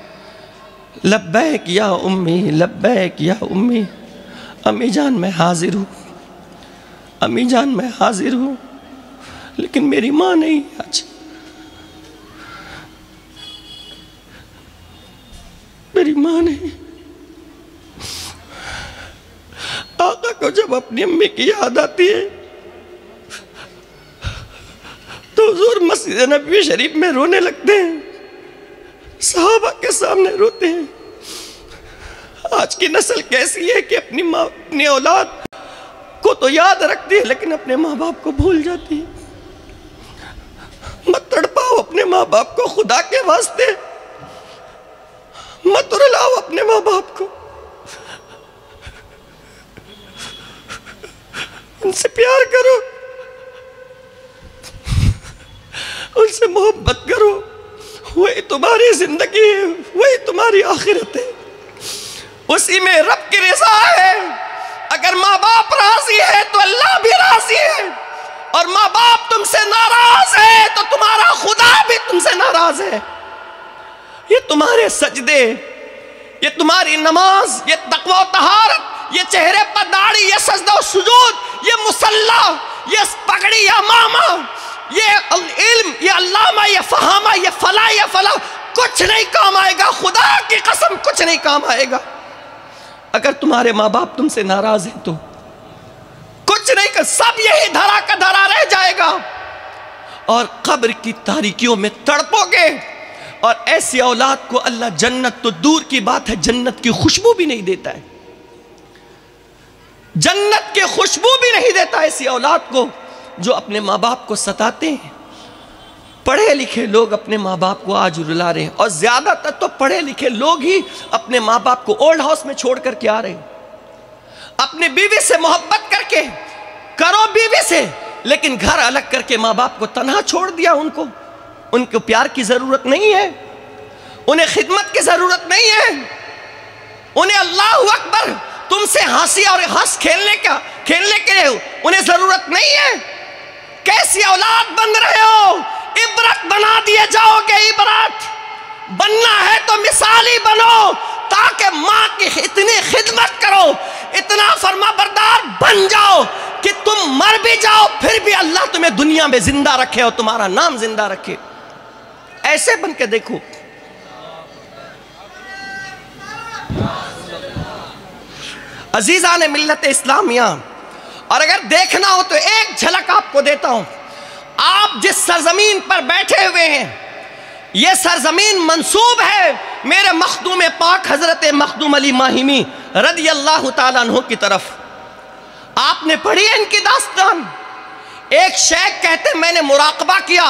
لبیک یا امی، لبیک یا امی. امی جان میں حاضر ہوں، امی جان میں حاضر ہوں، لیکن میری ماں نہیں آج، میری ماں نہیں. آقا کو جب اپنی امی کی یاد آتی ہے تو حضور مسجد نبوی شریف میں رونے لگتے ہیں، صحابہ کے سامنے روتے ہیں. آج کی نسل کیسی ہے کہ اپنی ماں اپنی اولاد کو تو یاد رکھتی ہے لیکن اپنے ماں باپ کو بھول جاتی ہے. مت تڑپاؤ اپنے ماں باپ کو، خدا کے واسطے مت رلاؤ اپنے ماں باپ کو، ان سے پیار کرو، ان سے محبت کرو، وہی تمہاری زندگی ہے، وہی تمہاری آخرت ہے، اسی میں رب کی رضا ہے. اگر ماں باپ راضی ہے تو اللہ بھی راضی ہے، اور ماں باپ تم سے ناراض ہے تو تمہارا خدا بھی تم سے ناراض ہے. یہ تمہارے سجدے، یہ تمہاری نماز، یہ تقوی و طہارت، یہ چہرے پر داڑھی، یہ سجدہ و سجود، یہ مصلی، یہ پگڑی یا ماما، یہ علم، یہ علامہ، یہ فہامہ، یہ فلاں، یہ فلاں کچھ نہیں کام آئے گا، خدا کی قسم کچھ نہیں کام آئے گا۔ اگر تمہارے ماں باپ تم سے ناراض ہیں تو کچھ نہیں کر، سب یہی دھرا کا دھرا رہ جائے گا اور قبر کی تاریکیوں میں تڑپو گے۔ اور ایسی اولاد کو اللہ جنت تو دور کی بات ہے، جنت کی خوشبو بھی نہیں دیتا ہے، جنت کی خوشبو بھی نہیں دیتا ایسی اولاد کو جو اپنے ماں باپ کو ستاتے ہیں۔ پڑھے لکھے لوگ اپنے ماں باپ کو آج رلا رہے ہیں، اور زیادہ تر تو پڑھے لکھے لوگ ہی اپنے ماں باپ کو اولڈ ہاؤس میں چھوڑ کر کے آ رہے ہیں۔ اپنی بیوی سے محبت کر کے کرو بیوی سے، لیکن گھر الگ کر کے ماں باپ کو تنہا چھوڑ دیا۔ ان کو ان کو پیار کی ضرورت نہیں ہے، انہیں خدمت کی ضرورت نہیں ہے، انہیں اللہ اکبر تم سے ہنسی اور ہنس کھیلنے کا کھیلنے کے لیے انہیں ضرورت نہیں ہے۔ کیسی اولاد بن رہے ہو؟ عبرت بنا دیے جاؤ گے۔ عبرت بننا ہے تو مثالی بنو، تاکہ ماں کی اتنی خدمت کرو، اتنا فرما بردار بن جاؤ کہ تم مر بھی جاؤ پھر بھی اللہ تمہیں دنیا میں زندہ رکھے اور تمہارا نام زندہ رکھے۔ ایسے بن کے دیکھو۔ عزیزان ملت اسلامیہ، اور اگر دیکھنا ہو تو ایک جھلک آپ کو دیتا ہوں۔ آپ جس سرزمین پر بیٹھے ہوئے ہیں، یہ سرزمین منسوب ہے میرے مخدوم پاک حضرت مخدوم علی ماہمی رضی اللہ تعالیٰ عنہ کی طرف۔ آپ نے پڑھی ہے ان کی داستان۔ ایک شیخ کہتے میں نے مراقبہ کیا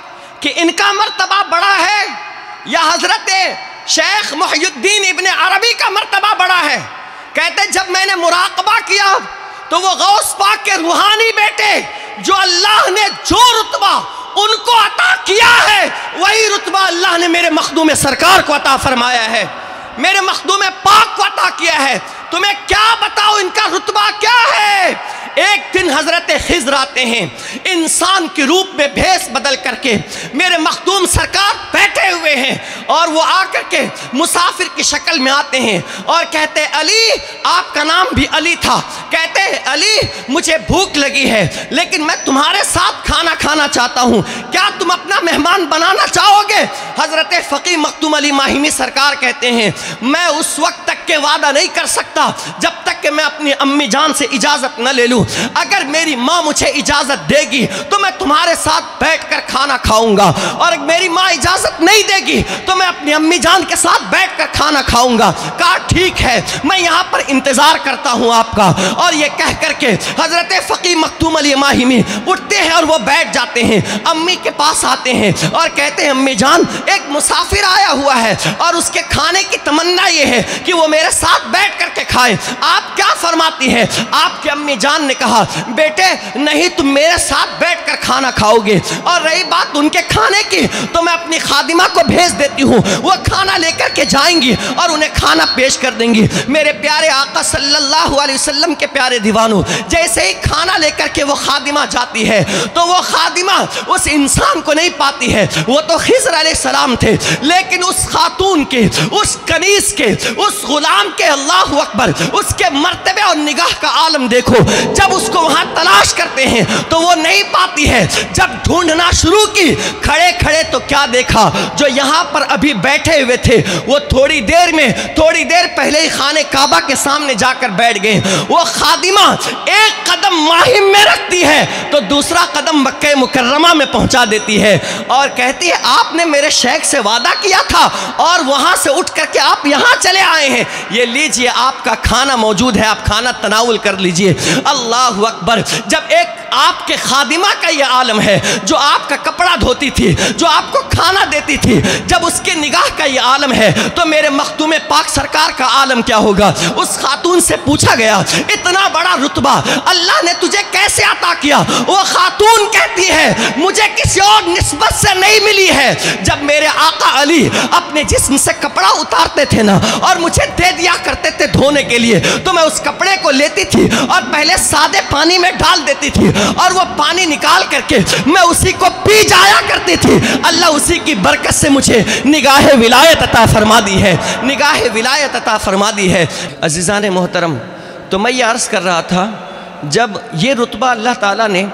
کہ ان کا مرتبہ بڑا ہے یا حضرت شیخ محی الدین ابن عربی کا مرتبہ بڑا ہے؟ کہتے جب میں نے مراقبہ کیا تو وہ غوث پاک کے روحانی بیٹے جو اللہ نے جو رتبہ ان کو عطا کیا ہے وہی رتبہ اللہ نے میرے مخدوم سرکار کو عطا فرمایا ہے، میرے مخدوم پاک کو عطا کیا ہے۔ تمہیں کیا بتاؤ ان کا رتبہ کیا ہے؟ ایک دن حضرت خضر آتے ہیں انسان کی روپ میں بھیس بدل کر کے، میرے مخدوم سرکار بیٹھے ہوئے ہیں اور وہ آ کر کے مسافر کی شکل میں آتے ہیں اور کہتے علی، آپ کا نام بھی علی تھا، کہتے علی مجھے بھوک لگی ہے لیکن میں تمہارے ساتھ کھانا کھانا چاہتا ہوں، کیا تم اپنا مہمان بنانا چاہو گے؟ حضرت فقی مخدوم علی ماہمی سرکار کہتے ہیں میں اس وقت تک کے وعدہ نہیں کر سکتا جب تک کہ میں اپنی امی جان سے اجازت نہ لے لوں، اگر میری ماں مجھے اجازت دے گی تو میں تمہارے ساتھ بیٹھ کر کھانا کھاؤں گا، اور اگر میری ماں اجازت نہیں دے گی تو میں اپنی امی جان کے ساتھ بیٹھ کر کھانا کھاؤں گا۔ کہا ٹھیک ہے میں یہاں پر انتظار کرتا ہوں آپ کا، اور یہ کہہ کر کے حضرت فقی مخدوم علی ماہمی اٹھتے ہیں اور وہ بیٹھ جاتے ہیں، امی کے پاس آتے ہیں اور کہتے ہیں امی جان ایک مسافر آیا ہوا ہے اور اس کے کھانے کی تمنا یہ ہے کہ وہ میرے ساتھ بیٹھ کر کے کھائے، آپ کیا فرماتی ہے؟ آپ کی امی جان نے کہا بیٹے نہیں تم میرے ساتھ بیٹھ کر کھانا کھاؤ گے، اور رہی بات ان کے کھانے کی تو میں اپنی خادمہ کو بھیج دیتی ہوں، وہ کھانا لے کر کے جائیں گی اور انہیں کھانا پیش کر دیں گی۔ میرے پیارے آقا صلی اللہ علیہ وسلم کے پیارے دیوانوں، جیسے ہی کھانا لے کر کے وہ خادمہ جاتی ہے تو وہ خادمہ اس انسان کو نہیں پاتی ہے، وہ تو خضر علیہ السلام تھے، لیکن اس خاتون کے، اس کنیز کے، اس غلام کے، اللہ اکبر، اس کے مرتبے اور نگاہ کا عالم دیکھو۔ جب اس کو وہاں تلاش کرتے ہیں تو وہ نہیں پاتی ہے، جب ڈھونڈنا شروع کی کھڑے کھڑے تو کیا دیکھا، جو یہاں پر ابھی بیٹھے ہوئے تھے وہ تھوڑی دیر میں تھوڑی دیر پہلے ہی خانے کعبہ کے سامنے جا کر بیٹھ گئے۔ وہ خادمہ ایک قدم ماہم میں رکھتی ہے تو دوسرا قدم مکہ مکرمہ میں پہنچا دیتی ہے اور کہتی ہے آپ نے میرے شیخ سے وعدہ کیا تھا اور وہاں سے اٹھ کر کے آپ یہاں چلے آئے ہیں، یہ لیجئے آپ کا کھانا موجود ہے، آپ کھانا تناول کر لیجئے۔ اللہ اکبر، جب ایک آپ کے خادمہ کا یہ عالم ہے جو آپ کا کپڑا دھوتی تھی، جو آپ کو کھانا دیتی تھی، جب اس کی نگاہ کا یہ عالم ہے تو میرے مخدوم پاک سرکار کا عالم کیا ہوگا؟ اس خاتون سے پوچھا گیا اتنا بڑا رتبہ اللہ نے تجھے کیسے عطا کیا؟ وہ خاتون کہتی ہے مجھے کسی اور نسبت سے نہیں ملی ہے، جب میرے آقا علی اپنے جسم سے کپڑا اتارتے تھے نا اور مجھے دے دیا کرتے تھے دھونے کے لیے تو میں اس کپڑے کو لیتی تھی اور پہلے سادے پانی میں ڈال دیتی تھی اور وہ پانی نکال کر کے میں اسی کو پی جایا کرتی تھی، اللہ اسی کی برکت سے مجھے نگاہ ولایت عطا فرما دی ہے، نگاہ ولایت عطا فرما دی ہے۔ عزیزان محترم، تو میں یہ عرض کر رہا تھا جب یہ رتبہ اللہ تعالیٰ نے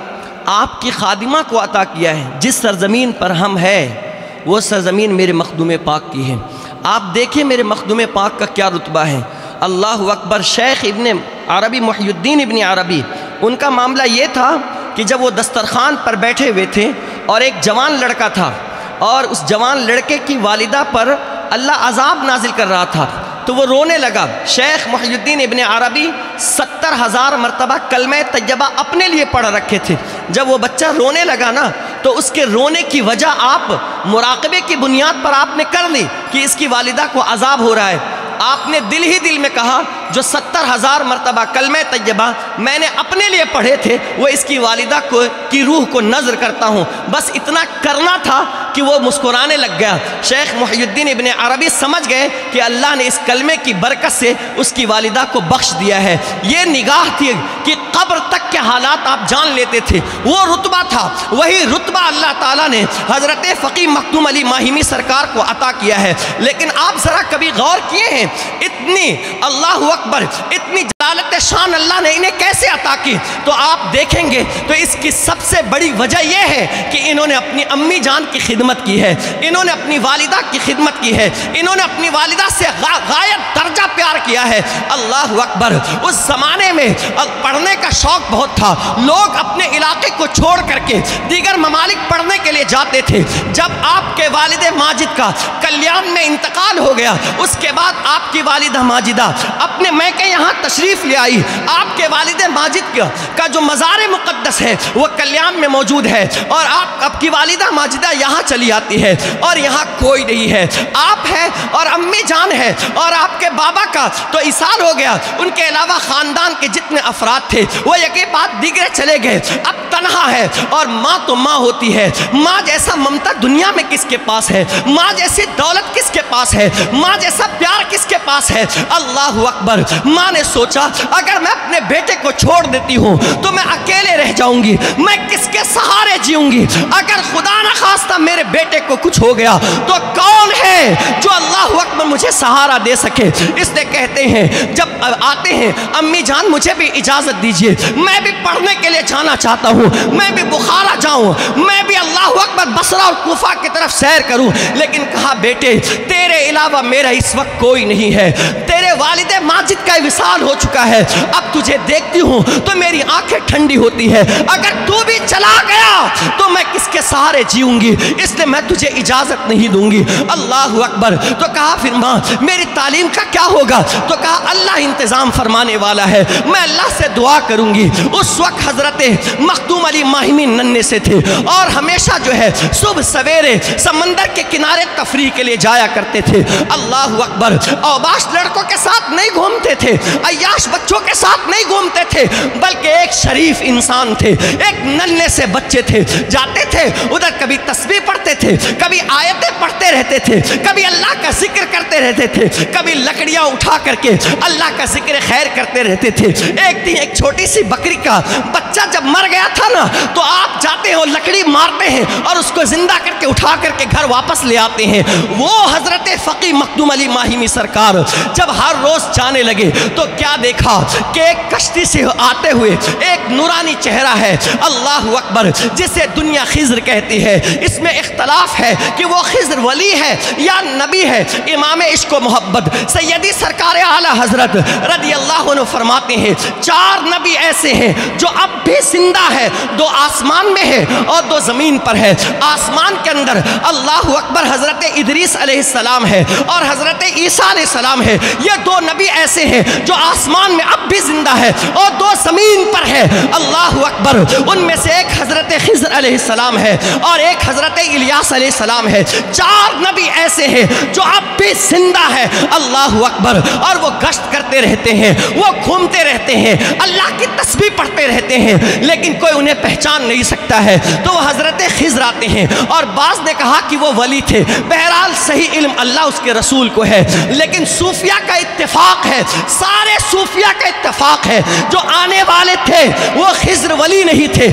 آپ کی خادمہ کو عطا کیا ہے۔ جس سرزمین پر ہم ہیں وہ سرزمین میرے مخدوم پاک کی ہے۔ آپ دیکھیں میرے مخدوم پاک کا کیا رتبہ ہے۔ اللہ اکبر۔ شیخ ابن عربی محی الدین ابن عربی، ان کا معاملہ یہ تھا کہ جب وہ دسترخوان پر بیٹھے ہوئے تھے اور ایک جوان لڑکا تھا اور اس جوان لڑکے کی والدہ پر اللہ عذاب نازل کر رہا تھا تو وہ رونے لگا۔ شیخ محی الدین ابن عربی ستر ہزار مرتبہ کلمہ طیبہ اپنے لیے پڑھ رکھے تھے۔ جب وہ بچہ رونے لگا نا تو اس کے رونے کی وجہ آپ مراقبے کی بنیاد پر آپ نے کر لی کہ اس کی والدہ کو عذاب ہو رہا ہے۔ آپ نے دل ہی دل میں کہا جو ستر ہزار مرتبہ کلمہ طیبہ میں نے اپنے لیے پڑھے تھے وہ اس کی والدہ کو کی روح کو نذر کرتا ہوں۔ بس اتنا کرنا تھا کہ وہ مسکرانے لگ گیا۔ شیخ محی الدین ابن عربی سمجھ گئے کہ اللہ نے اس کلمے کی برکت سے اس کی والدہ کو بخش دیا ہے۔ یہ نگاہ تھی کہ قبر تک کے حالات آپ جان لیتے تھے، وہ رتبہ تھا۔ وہی رتبہ اللہ تعالیٰ نے حضرت فقی مختوم علی ماہمی سرکار کو عطا کیا ہے۔ لیکن آپ ذرا کبھی غور کیے ہیں اتنی اللہ اکبر اتنی جلالت شان اللہ نے انہیں کیسے عطا کی؟ تو آپ دیکھیں گے تو اس کی سب سے بڑی وجہ یہ ہے کہ انہوں نے اپنی امی جان کی خدمت کی ہے، انہوں نے اپنی والدہ کی خدمت کی ہے، انہوں نے اپنی والدہ سے غایت درجہ پیار کیا ہے۔ اللہ اکبر۔ اس زمانے میں پڑھنے کا شوق بہت تھا، لوگ اپنے علاقے کو چھوڑ کر کے دیگر ممالک پڑھنے کے لیے جاتے تھے۔ جب آپ کے والد ماجد کا کلیان میں انتقال ہو گیا اس کے بعد آپ کی والدہ ماجدہ اپنے میکے یہاں تشریف لے آئی۔ آپ کے والد ماجد کا جو مزار مقدس ہے وہ کلیان میں موجود ہے اور آپ آپ کی والدہ ماجدہ یہاں چلی آتی ہے اور یہاں کوئی نہیں ہے، آپ ہے اور امی جان ہے اور آپ کے بابا کا تو اصال ہو گیا، ان کے علاوہ خاندان کے جتنے افراد تھے وہ یکے بعد دیگرے چلے گئے، اب تنہا ہے اور ماں تو ماں ہوتی ہے۔ ماں جیسا ممتا دنیا میں کس کے پاس ہے؟ ماں جیسی دولت کس کے پاس ہے؟ ماں جیسا پیار کس کے پاس ہے؟ اللہ اکبر۔ ماں نے سوچا اگر میں اپنے بیٹے کو چھوڑ دیتی ہوں تو میں اکیلے رہ جاؤں گی، میں کس کے سہارے جیوں گی؟ اگر خدا نہ خواستہ میرے بیٹے کو کچھ ہو گیا تو کون ہے جو اللہ اکبر مجھے سہارا دے سکے؟ اس لیے کہتے ہیں جب آتے ہیں امی جان مجھے بھی اجازت دیجئے، میں بھی پڑھنے کے لیے جانا چاہتا ہوں، میں بھی بخارا جاؤں، میں بھی اللہ اکبر بصرہ اور کوفہ کی طرف سیر کروں۔ لیکن کہا بیٹے تیرے علاوہ میرا اس وقت کوئی نہیں ہے، تیرے والد ماجد کا وصال ہو چکا ہے، اب تجھے دیکھتی ہوں تو میری آنکھیں ٹھنڈی ہوتی ہے، اگر تو بھی چلا گیا تو میں کس کے سہارے جیوں گی؟ اس لیے میں تجھے اجازت نہیں دوں گی۔ اللہ اکبر۔ تو کہا پھر ماں میری تعلیم کا کیا ہوگا؟ تو کہا اللہ انتظام فرمانے والا ہے، میں اللہ سے دعا کروں گی۔ اس وقت حضرت مختوم علی ماہمی ننھے سے تھے اور ہمیشہ جو ہے صبح سویرے سمندر کے کنارے تفریح کے لیے جایا کرتے تھے۔ اللہ اکبر۔ اوباش لڑکوں کے ساتھ نہیں گھومتے تھے، عیاش بچوں کے ساتھ نہیں گھومتے تھے، بلکہ ایک شریف انسان تھے، ایک ننھے سے بچے تھے، جاتے تھے ادھر کبھی تسبیح پڑھتے تھے، کبھی آیتیں پڑھتے رہتے تھے، کبھی اللہ کا ذکر کرتے رہتے تھے، کبھی لکڑیاں اٹھا کر کے اللہ کا ذکر خیر کرتے رہتے تھے۔ ایک دن ایک چھوٹی سی بکری کا بچہ جب مر گیا تھا نا تو آپ جاتے ہیں اور لکڑی مارتے ہیں اور اس کو زندہ کر کے اٹھا کر کے گھر واپس لے آتے ہیں۔ وہ حضرت فقی مختوم علی ماہمی سرکار جب ہر روز جانے لگے تو کیا دیکھا کہ ایک کشتی سے آتے ہوئے ایک نورانی چہرہ ہے، اللہ اکبر، جسے دنیا خضر کہتی ہے۔ اس میں اختلاف ہے کہ وہ خضر ولی ہے یا نبی ہے۔ امام عشق و محبت سیدی سرکار اعلیٰ حضرت رضی اللہ عنہ فرماتے ہیں چار نبی ایسے ہیں جو اب بھی زندہ ہے، دو آسمان میں ہے اور دو زمین پر ہے۔ آسمان کے اندر اللہ اکبر حضرت ادریس علیہ السلام ہے اور حضرت عیسیٰ علیہ السلام ہے۔ یہ دو نبی ایسے ہیں جو آسمان میں اب بھی زندہ ہے اور دو زمین پر ہے، اللہ اکبر۔ ان میں سے ایک حضرت خضر علیہ السلام ہے اور ایک حضرت الیاس علیہ السلام ہے۔ چار نبی ایسے ہیں جو اب بھی زندہ ہے، اللہ اکبر، اور وہ گشت کرتے رہتے ہیں، وہ گھومتے رہتے ہیں، اللہ کی تسبیح پڑھتے رہتے ہیں، لیکن کوئی انہیں پہچان نہیں سکتا ہے۔ تو وہ حضرت خضر آتے ہیں اور بعض نے کہا کہ وہ ولی تھے، بہرحال صحیح علم اللہ اس کے رسول کو ہے، لیکن صوفیہ کا اتفاق ہے، سارے صوفیہ کا اتفاق ہے جو آنے والے تھے وہ خضر ولی نہیں تھے،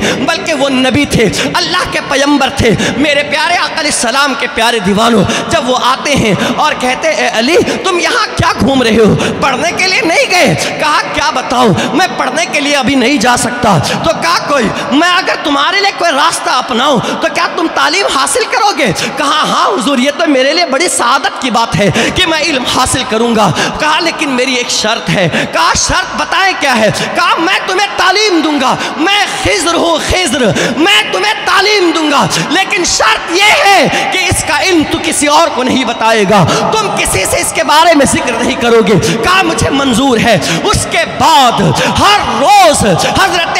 بلکہ وہ نبی تھے، اللہ کے پیغمبر تھے۔ میرے پیارے آقا علیہ السلام کے پیارے دیوانوں، جب وہ آتے ہیں اور کہتے اے علی تم یہاں کیا گھوم رہے ہو، پڑھنے کے لیے نہیں گئے؟ کہا کیا بتاؤں، میں پڑھنے کے لیے ابھی نہیں جا سکتا۔ تو کہا کوئی میں اگر تمہارے لیے کوئی راستہ اپناؤں تو کیا تم تعلیم حاصل کرو گے؟ کہا ہاں حضور، یہ تو میرے لیے بڑی سعادت کی بات ہے کہ میں علم حاصل کروں گا۔ کہا لیکن میری ایک شرط ہے۔ کہا شرط بتائیں کیا ہے؟ کہا میں تمہیں تعلیم دوں گا، میں خضر ہوں خضر، میں تمہیں تعلیم دوں گا، لیکن شرط یہ ہے کہ اس کا علم تو کسی اور کو نہیں بتائے گا، تم کسی سے اس کے بارے میں ذکر نہیں کرو گے۔ کہا مجھے منظور ہے۔ اس کے بعد ہر روز حضرت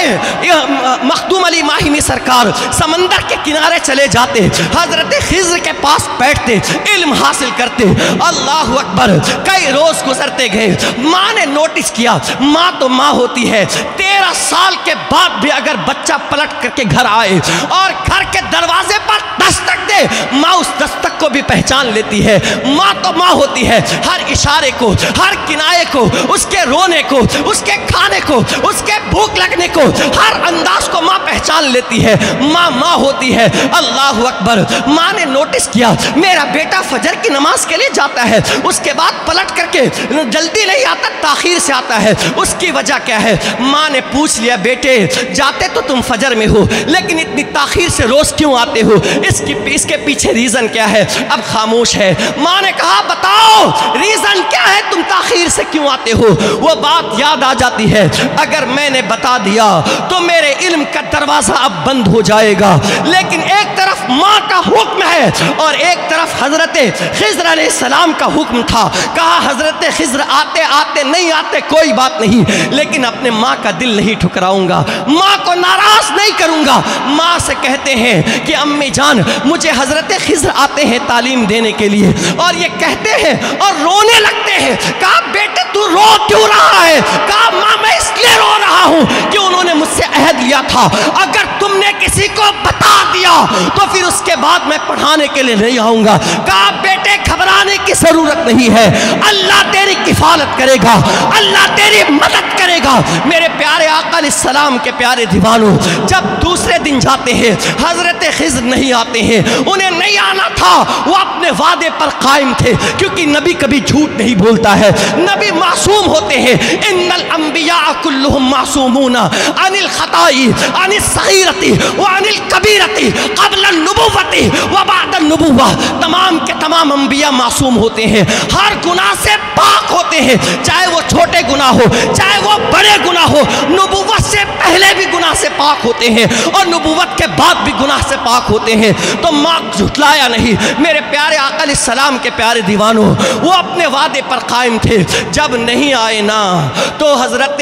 مخدوم علی ماہمی سرکار سمندر کے کنارے چلے جاتے، حضرت خضر کے پاس بیٹھتے، علم حاصل کرتے۔ اللہ اکبر، کئی روز گزرتے گئے۔ ماں نے نوٹس کیا، ماں تو ماں ہوتی ہے، تیرہ سال کے بعد بھی اگر بچہ پلٹ کر کے گھر آئے اور گھر کے دروازے پر دستک دے، ماں اس دستک کو بھی پہچان لیتی ہے۔ ماں تو ماں ہوتی ہے، ہر اشارے کو، ہر کنائے کو، اس کے رونے کو، اس کے کھانے کو، اس کے بھوک لگنے کو، ہر انداز کو ماں پہچان لیتی ہے۔ ماں ماں ہوتی ہے۔ اللہ اکبر، ماں نے نوٹس کیا میرا بیٹا فجر کی نماز کے لیے جاتا ہے، اس کے بعد پلٹ کر کے جلدی نہیں آتا، تاخیر سے آتا ہے، اس کی وجہ کیا ہے؟ ماں نے پوچھ لیا بیٹے جاتے تو تم فجر میں ہو لیکن اتنی تاخیر سے روز کیوں آتے ہو؟ اس کی اس کے پیچھے ریزن کیا ہے؟ اب خاموش ہے۔ ماں نے کہا بتاؤ ریزن کیا ہے، تم تاخیر سے کیوں آتے ہو؟ وہ بات یاد آ جاتی ہے، اگر میں نے بتا دیا تو میرے علم کا دروازہ اب بند ہو جائے گا، لیکن ایک طرف ماں کا حکم ہے اور ایک طرف حضرت خضر علیہ السلام کا حکم تھا۔ کہا حضرت خضر آتے آتے نہیں آتے کوئی بات نہیں، لیکن اپنے ماں کا دل نہیں ٹھکراؤں گا، ماں کو ناراض نہیں کروں گا۔ ماں سے کہتے ہیں کہ امی جان مجھے حضرت خضر آتے ہیں تعلیم دینے کے لیے، اور یہ کہتے ہیں اور رونے لگتے ہیں۔ کہا بیٹے تو رو کیوں رہا ہے؟ کہا ماں میں اس لیے رو رہا ہوں کہ انہوں نے مجھ سے عہد لیا تھا اگر تم نے کسی کو بتا دیا تو پھر اس کے بعد میں پڑھانے کے لیے نہیں آؤں گا۔ کہا بیٹے گھبرانے کی ضرورت نہیں ہے، اللہ تیری کفالت کرے گا، اللہ تیری مدد کرے گا۔ میرے پیارے آقا علیہ السلام کے پیارے دیوانوں، جب دوسرے دن جاتے ہیں حضرت خضر نہیں آتے ہیں، انہیں نہیں آنا تھا، وہ اپنے وعدے پر قائم تھے، کیونکہ نبی کبھی جھوٹ نہیں بولتا ہے، نبی معصوم ہوتے ہیں۔ ان الانبیاء کلہم معصومون عن الخطائی عن الصغیرتی وعن الکبیرتی قبل النبوتی وبعد النبوہ، تمام کے تمام انبیاء معصوم ہوتے ہیں، ہر گناہ سے پاک ہوتے ہیں، چاہے وہ چھوٹے گناہ ہو چاہے وہ بڑے گناہ ہو، نبوت سے پہلے بھی گناہ سے پاک ہوتے ہیں اور نبوت کے بعد بھی گناہ سے پاک ہوتے ہیں۔ تو ماں جھٹلایا نہیں۔ میرے پیارے آقا علیہ السلام کے پیارے دیوانوں، وہ اپنے وعدے پر قائم تھے، جب نہیں آئے نا تو حضرت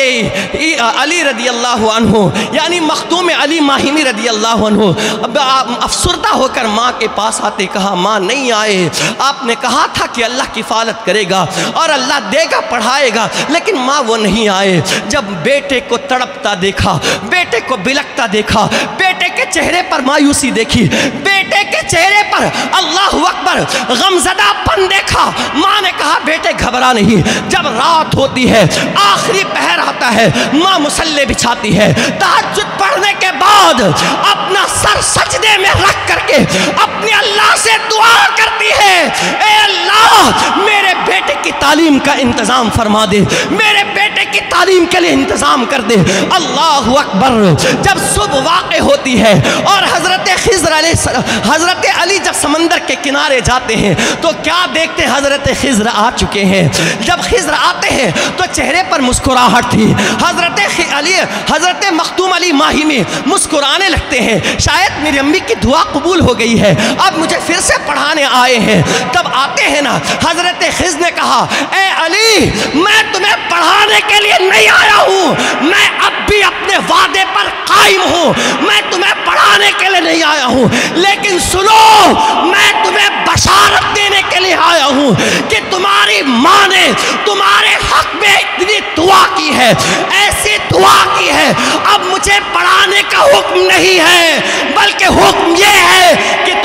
علی رضی اللہ عنہ یعنی مخدوم علی ماہمی رضی اللہ عنہ افسردہ ہو کر ماں کے پاس آتے، کہا ماں نہیں آئے، آپ نے کہا تھا کہ اللہ کفالت کرے گا اور اللہ دے گا پڑھائے گا، لیکن ماں وہ نہیں آئے۔ جب بیٹے کو تڑپتا دیکھا، بیٹے کو بلکتا دیکھا، بیٹے کے چہرے پر مایوسی دیکھی، بیٹے کے چہرے پر اللہ اکبر غمزدہ پن دیکھا، ماں نے کہا بیٹے گھبرا نہیں۔ جب رات ہوتی ہے، آخری پہر آتا ہے، ماں مصلی بچھاتی ہے، تہجد پڑھنے کے بعد اپنا سر سجدے میں رکھ کر کے اپنے اللہ سے دعا کرتی ہے، اے اللہ میرے بیٹے کی تعلیم کا انتظام فرما دے، میرے بیٹے کی تعلیم کے لیے انتظام کر دے۔ اللہ اکبر، جب صبح واقع ہوتی ہے اور حضرت خضر علیہ السلام حضرت علی جب سمندر کے کنارے جاتے ہیں تو کیا دیکھتے ہیں؟ حضرت خضر آ چکے ہیں۔ جب خضر آتے ہیں تو چہرے پر مسکراہٹ تھی، حضرت علی حضرت مخدوم علی ماہمی مسکرانے لگتے ہیں، شاید میری امی کی دعا قبول ہو گئی ہے، اب مجھے پھر سے پڑھانے آئے ہیں۔ تب آتے ہیں نا، حضرت خضر نے کہا اے علی میں تمہیں پڑھانے کے لیے نہیں آیا ہوں، میں اب بھی اپنے وعدے پر قائم ہوں، میں تمہیں پڑھانے کے لیے نہیں آیا ہوں، لیکن سنو میں تمہیں بشارت دینے کے لیے آیا ہوں کہ تمہاری ماں نے تمہارے حق میں اتنی دعا کی ہے، ایسی دعا کی ہے، اب مجھے پڑھانے کا حکم نہیں ہے بلکہ حکم یہ ہے کہ تمہیں اپنے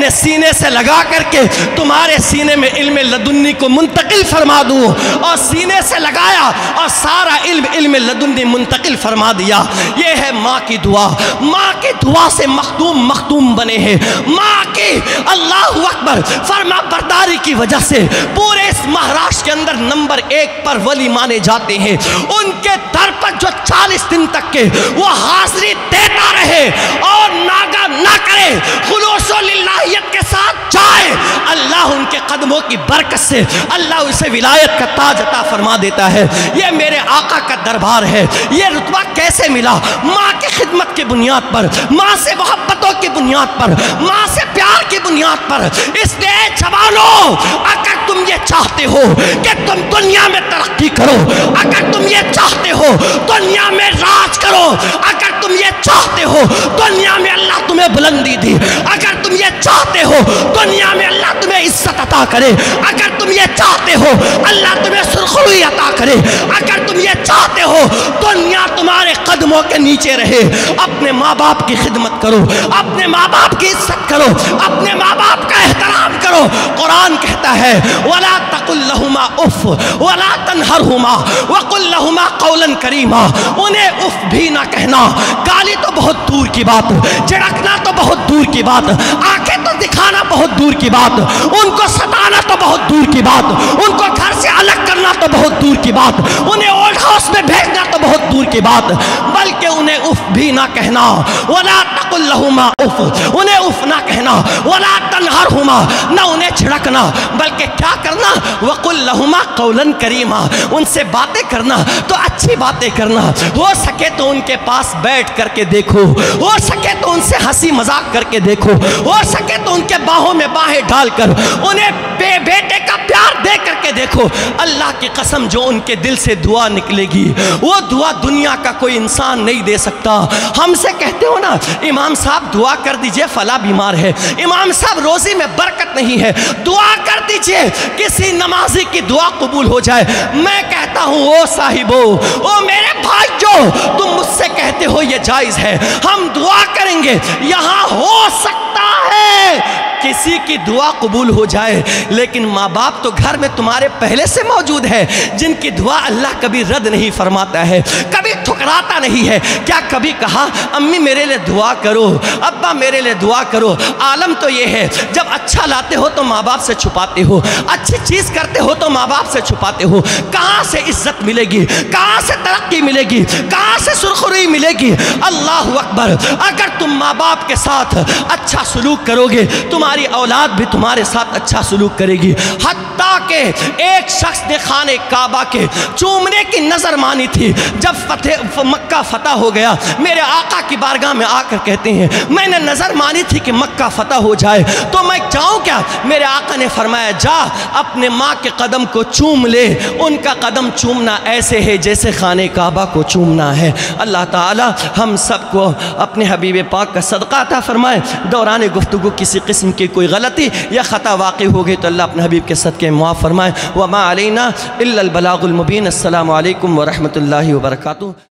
اپنے سینے سے لگا کر کے تمہارے سینے میں علم لدنی کو منتقل فرما دوں، اور سینے سے لگایا اور سارا علم علم لدنی منتقل فرما دیا۔ یہ ہے ماں کی دعا۔ ماں کی دعا سے مخدوم مخدوم بنے ہیں۔ ماں کی اللہ اکبر فرما برداری کی وجہ سے پورے اس مہاراشٹر کے اندر نمبر ایک پر ولی مانے جاتے ہیں۔ ان کے در پر جو چالیس دن تک کے وہ حاضری دیتا رہے اور ناگا نہ کرے، خلوص و للہیت کے ساتھ جائے، اللہ ان کے قدموں کی برکت سے اللہ اسے ولایت کا تاج عطا فرما دیتا ہے۔ یہ میرے آقا کا دربار ہے۔ یہ رتبہ کیسے ملا؟ ماں کی خدمت کی بنیاد پر، ماں سے محبتوں کی بنیاد پر، ماں سے پیار کی بنیاد پر۔ اس لیے جوانوں، اگر تم یہ چاہتے ہو کہ تم دنیا میں ترقی کرو، اگر تم یہ چاہتے ہو دنیا میں راج کرو، اگر تم یہ چاہتے ہو دنیا میں اللہ تمہیں بلندی دی، اگر تم یہ چاہتے ہو دنیا میں اللہ تمہیں عزت عطا کرے، اگر تم یہ چاہتے ہو اللہ تمہیں سرخروئی عطا کرے، اگر تم یہ چاہتے ہو دنیا تمہارے قدموں کے نیچے رہے، اپنے ماں باپ کی خدمت کرو، اپنے ماں باپ کی عزت کرو، اپنے ماں باپ کا احترام کرو۔ قرآن کہتا ہے وَلَا تَقُلْ لَهُمَا اُفْ وَلَا تَنْهَرْهُمَا وَقُلْ لَهُمَا قَوْلًا كَرِيمًا۔ انہیں اف بھی نہ کہنا، گالی تو بہت دور کی بات، جھڑکنا تو بہت دور کی بات، آنکھیں تو دکھانا بہت دور کی بات، ان کو ستانا تو بہت دور کی بات، ان کو گھر سے الگ کرنا تو بہت دور کی بات، انہیں اولڈ ہاؤس میں بھیجنا تو بہت دور کی بات، بلکہ انہیں اف بھی نہ کہنا۔ وَلَا تَقُلْ لَهُمَا اف، انہیں اف نہ کہنا، وَلَا تَنْهَرْهُمَا، نہ انہیں جھڑکنا، بلکہ کیا کرنا؟ وَقُلْ لَهُمَا قَوْلًا كَرِيمًا، ان سے باتیں کرنا تو اچھی باتیں کرنا، ہو سکے تو ان کے پاس بیٹھ کر کے دیکھو، ہو سکے تو ان سے ہنسی مذاق کر کے دیکھو، ہو سکے تو ان کے باہوں میں باہیں ڈال کر انہیں بے بیٹے کا پیار دے کر کے دیکھو۔ اللہ کی قسم جو ان کے دل سے دعا نکلے گی وہ دعا دنیا کا کوئی انسان نہیں دے سکتا۔ ہم سے کہتے ہو نا امام صاحب دعا کر دیجئے فلاں بیمار ہے، امام صاحب روزی میں برکت نہیں ہے، دعا کر دیجئے کسی نمازی کی دعا قبول ہو جائے۔ میں کہتا ہوں او صاحبو، او میرے بھائیو، تم مجھ سے کہتے ہو یہ جائز ہے، ہم دعا کریں گے، یہاں ہو سکتا ہے کسی کی دعا قبول ہو جائے، لیکن ماں باپ تو گھر میں تمہارے پہلے سے موجود ہے، جن کی دعا اللہ کبھی رد نہیں فرماتا ہے، کبھی ٹھکراتا نہیں ہے۔ کیا کبھی کہا امی میرے لئے دعا کرو، ابا میرے لئے دعا کرو؟ عالم تو یہ ہے جب اچھا لاتے ہو تو ماں باپ سے چھپاتے ہو، اچھی چیز کرتے ہو تو ماں باپ سے چھپاتے ہو۔ کہاں سے عزت ملے گی؟ کہاں سے ترقی ملے گی؟ کہاں سے سرخروئی ملے گی؟ اللہ اکبر، اگر تم ماں باپ کے ساتھ اچھا سلوک کرو گے تمہاری اولاد بھی تمہارے ساتھ اچھا سلوک کرے گی۔ حتیٰ کہ ایک شخص نے خانہ کعبہ کے چومنے کی نظر مانی تھی، جب فتح مکہ فتح ہو گیا میرے آقا کی بارگاہ میں آ کر کہتے ہیں میں نے نظر مانی تھی کہ مکہ فتح ہو جائے تو میں جاؤں کیا؟ میرے آقا نے فرمایا جا اپنے ماں کے قدم کو چوم لے، ان کا قدم چومنا ایسے ہے جیسے خانہ کعبہ کو چومنا ہے۔ اللہ تعالی ہم سب کو اپنے حبیب پاک کا صدقہ عطا فرمائے۔ دوران گفتگو کسی قسم کی کوئی غلطی یا خطا واقع ہو گئی تو اللہ اپنے حبیب کے صدقے معاف فرمائے۔ وما علینا الا البلاغ المبین۔ السلام علیکم ورحمۃ اللہ وبرکاتہ۔